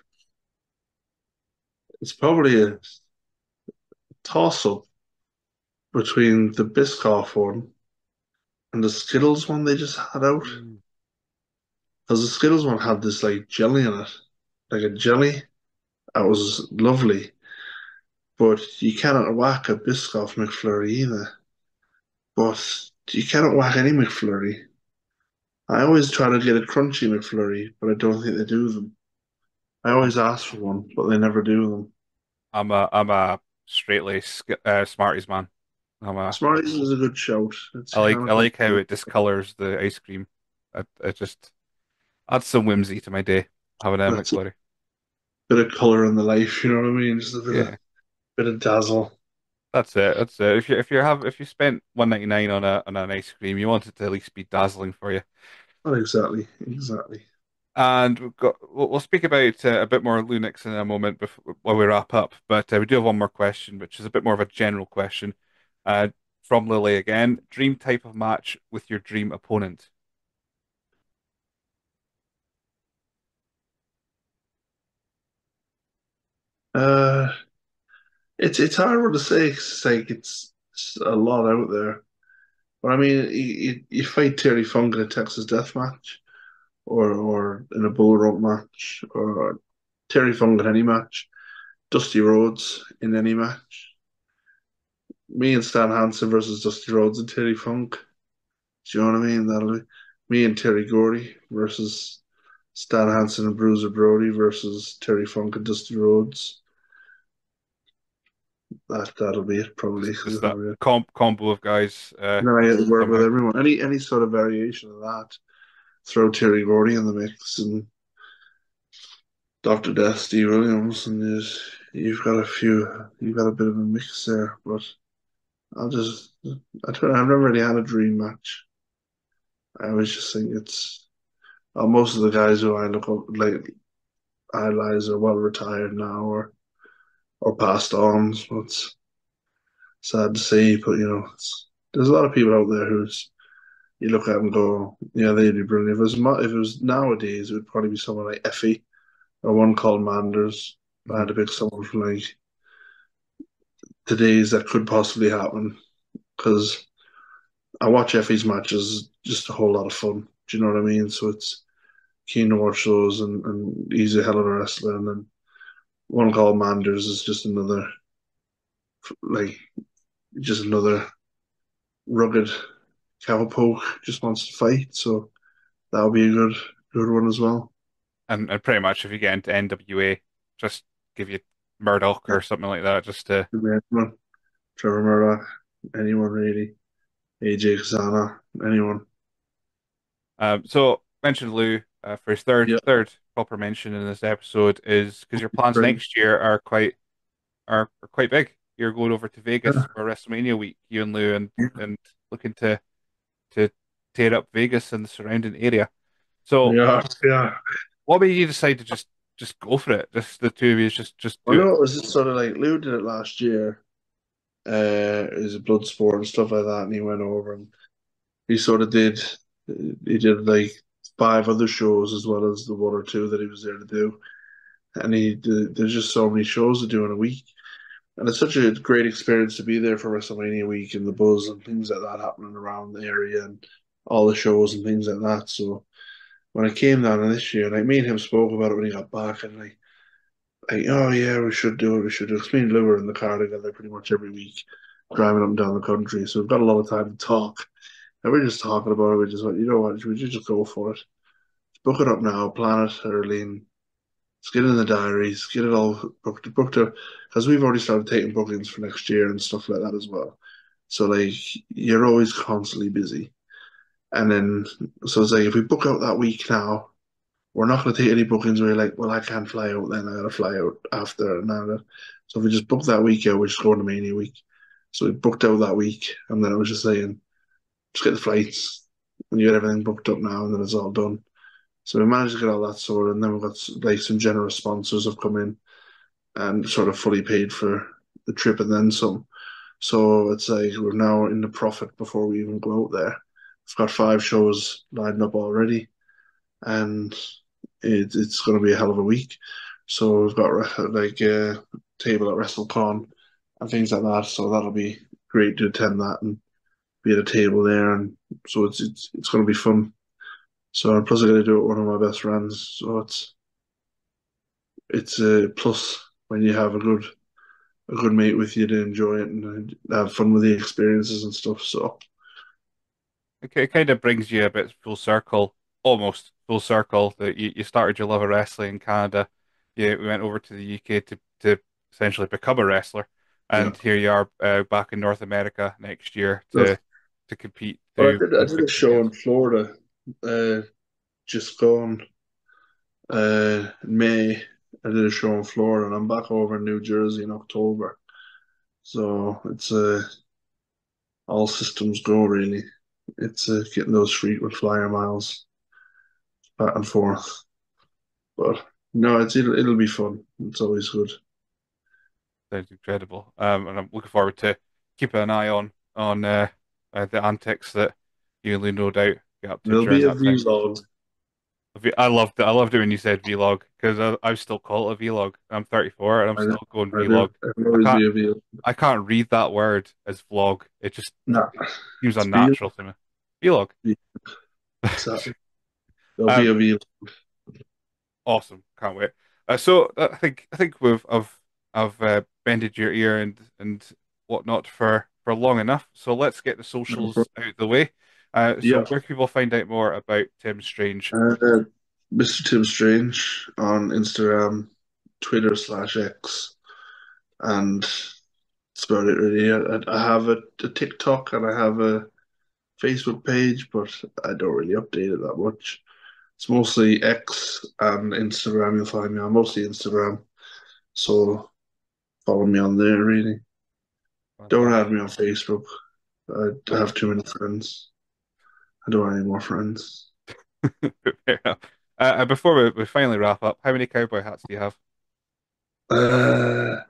Speaker 7: it's probably a toss up between the Biscoff one and the Skittles one they just had out.
Speaker 6: Mm.
Speaker 7: Because the Skittles one had this like jelly in it, like a jelly. That was lovely. But you cannot whack a Biscoff McFlurry either. But you cannot whack any McFlurry. I always try to get a crunchy McFlurry, but I don't think they do them. I
Speaker 6: I'm
Speaker 7: always ask for one, but they never do them.
Speaker 6: I'm a straight lace Smarties man.
Speaker 7: Smarties is a good shout.
Speaker 6: I
Speaker 7: It's
Speaker 6: like
Speaker 7: kind
Speaker 6: I
Speaker 7: of
Speaker 6: like how
Speaker 7: like
Speaker 6: it discolors the ice cream. It just adds some whimsy to my day having a
Speaker 7: that's a
Speaker 6: McFlurry.
Speaker 7: bit of color in the life, you know what I mean? Just a
Speaker 6: Yeah,
Speaker 7: bit of dazzle.
Speaker 6: that's it. That's it. If you spent 1.99 on an ice cream, you want it to at least be dazzling for you.
Speaker 7: Not exactly, exactly.
Speaker 6: And we'll speak about a bit more Linux in a moment before while we wrap up. But we do have one more question, which is a bit more of a general question. Uh, from Lily again. Dream type of match with your dream opponent.
Speaker 7: Uh, it's hard one to say 'cause it's like it's a lot out there. But I mean, you fight Terry Funk in a Texas death match, or in a bull rope match, or Terry Funk in any match, Dusty Rhodes in any match. Me and Stan Hansen versus Dusty Rhodes and Terry Funk. Do you know what I mean? That'll be me and Terry Gordy versus Stan Hansen and Bruiser Brody versus Terry Funk and Dusty Rhodes. That'll be it probably.
Speaker 6: Just that combo of guys
Speaker 7: And then I get to work with
Speaker 6: somehow.
Speaker 7: everyone. Any sort of variation of that. Throw Terry Gordy in the mix and Dr. Death, Steve Williams, and you've got a bit of a mix there. But I've never really had a dream match. I always just think it's most of the guys who I look up like idolize are well retired now or passed on. So it's sad to see, but there's a lot of people out there who's you look at and go, yeah, they'd be brilliant. If it was nowadays, it would probably be someone like Effie or one called Manders. If I
Speaker 6: Mhm.
Speaker 7: had to pick someone from like today's that could possibly happen because I watch Effie's matches just a whole lot of fun. Do you know what I mean? So it's keen to watch those, and he's a hell of a wrestler. And then one called Manders is just another like just another rugged cowpoke, just wants to fight. So that'll be a good one as well.
Speaker 6: And pretty much if you get into NWA, just give you Murdoch
Speaker 7: Yeah,
Speaker 6: or something like that, just to
Speaker 7: anyone, Trevor Murdoch, anyone really, AJ Kasana, anyone.
Speaker 6: So mentioned Lou for his third
Speaker 7: Yeah,
Speaker 6: third proper mention in this episode is because your plans
Speaker 7: great.
Speaker 6: next year are quite big. You're going over to Vegas
Speaker 7: Yeah,
Speaker 6: for WrestleMania week, you and Lou, and looking to tear up Vegas and the surrounding area. So
Speaker 7: yeah, yeah.
Speaker 6: what made you decide to just go for it? Just the two of you just
Speaker 7: Well,
Speaker 6: do it.
Speaker 7: no, it was just sort of like Lou did it last year. It was a blood sport and stuff like that, and he went over and he sort of did. He did like five other shows as well as the one or two that he was there to do. and there's just so many shows to do in a week. And it's such a great experience to be there for WrestleMania week and the buzz and things like that happening around the area and all the shows and things like that. So when I came down this year, like me and him spoke about it when he got back, and like, oh yeah, we should do it, we should do it. 'Cause me and Lou are in the car together pretty much every week, driving up and down the country. So we've got a lot of time to talk. And we're just talking about it. We just went, you know what, we should just go for it. Book it up now, plan it early, and let's get it in the diaries, get it all booked up, because we've already started taking bookings for next year and stuff like that as well. So like you're always constantly busy, and then so it's like if we book out that week now, we're not going to take any bookings where you're like, well, I can't fly out, then I got to fly out after and that. So if we just book that week out, we're just going to Mania week. So we booked out that week, and then I was just saying, just get the flights, and you get everything booked up now, and then it's all done. So we managed to get all that sorted, and then we've got like some generous sponsors have come in and sort of fully paid for the trip and then some. So it's like we're now in the profit before we even go out there. We've got 5 shows lined up already, and it's going to be a hell of a week. So we've got like a table at WrestleCon and things like that. So that'll be great to attend that and be at a table there, and so it's going to be fun. So and plus I got to do it with one of my best friends. So it's a plus when you have a good mate with you to enjoy it and have fun with the experiences and stuff. So
Speaker 6: It kind of brings you a bit full circle, almost full circle. That you started your love of wrestling in Canada. We went over to the UK to essentially become a wrestler,
Speaker 7: yeah.
Speaker 6: and here you are back in North America next year
Speaker 7: That's,
Speaker 6: to compete
Speaker 7: but
Speaker 6: through
Speaker 7: I
Speaker 6: those
Speaker 7: did a
Speaker 6: big
Speaker 7: show in
Speaker 6: weekends.
Speaker 7: Florida, just gone in May. I did a show in Florida, and I'm back over in New Jersey in October. So it's all systems go really. It's getting those frequent flyer miles back and forth. But no, it'll be fun. It's always good.
Speaker 6: Sounds incredible. And I'm looking forward to keeping an eye on the antics that you and Lou no doubt get up to
Speaker 7: There'll
Speaker 6: during
Speaker 7: be a
Speaker 6: that time.
Speaker 7: vlog.
Speaker 6: I loved it when you said vlog because I still call it a vlog. I'm 34 and I'm
Speaker 7: I,
Speaker 6: still going
Speaker 7: I do.
Speaker 6: vlog.
Speaker 7: It'll
Speaker 6: I
Speaker 7: always
Speaker 6: can't
Speaker 7: be a vlog.
Speaker 6: I can't read that word as vlog. It just
Speaker 7: Nah,
Speaker 6: seems
Speaker 7: it's vlog.
Speaker 6: unnatural to me. Vlog.
Speaker 7: Exactly. There'll be
Speaker 6: Um,
Speaker 7: a vlog.
Speaker 6: awesome. Can't wait. So I think I've bended your ear and whatnot for long enough. So let's get the socials out of the way. So
Speaker 7: Yeah.
Speaker 6: where can people find out more about Tim Strange?
Speaker 7: Mr. Tim Strange on Instagram, Twitter/X, and that's about it really. I have a TikTok and I have a Facebook page, but I don't really update it that much. It's mostly X and Instagram. You'll find me on mostly Instagram, so follow me on there. Really, don't add
Speaker 6: Fantastic.
Speaker 7: me on Facebook. I have too many friends. I don't want any more friends.
Speaker 6: Fair enough. Before we finally wrap up, how many cowboy hats do you have?
Speaker 7: Uh,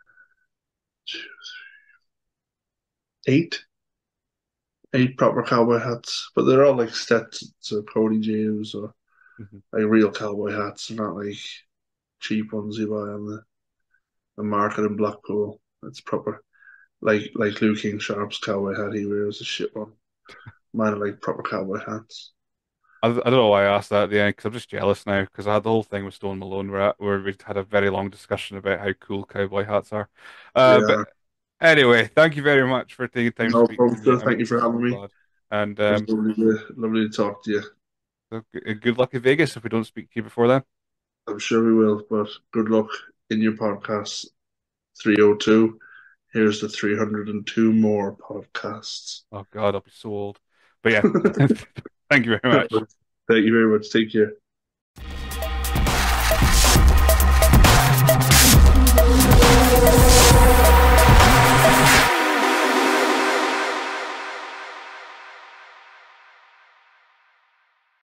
Speaker 7: 8, 8 proper cowboy hats, but they're all like Stetsons or Cody James or
Speaker 6: Mhm.
Speaker 7: like real cowboy hats, not like cheap ones you buy on the market in Blackpool. It's proper, like Luke King Sharp's cowboy hat he wears a shit one. Mine are like proper cowboy hats.
Speaker 6: I don't know why I asked that at the end because I'm just jealous now because I had the whole thing with Stone Malone where we had a very long discussion about how cool cowboy hats are. But
Speaker 7: Yeah,
Speaker 6: anyway, thank you very much for taking time to
Speaker 7: no
Speaker 6: speak to
Speaker 7: problem,
Speaker 6: me.
Speaker 7: sir. Thank you
Speaker 6: I'm
Speaker 7: for having
Speaker 6: so
Speaker 7: me.
Speaker 6: glad. And
Speaker 7: It was lovely to talk to you.
Speaker 6: so good luck in Vegas if we don't speak to you before then.
Speaker 7: I'm sure we will, but good luck in your podcast 302. Here's the 302 more podcasts.
Speaker 6: Oh God, I'll be so old. But yeah, thank you very much.
Speaker 7: Thank you very much. Take care.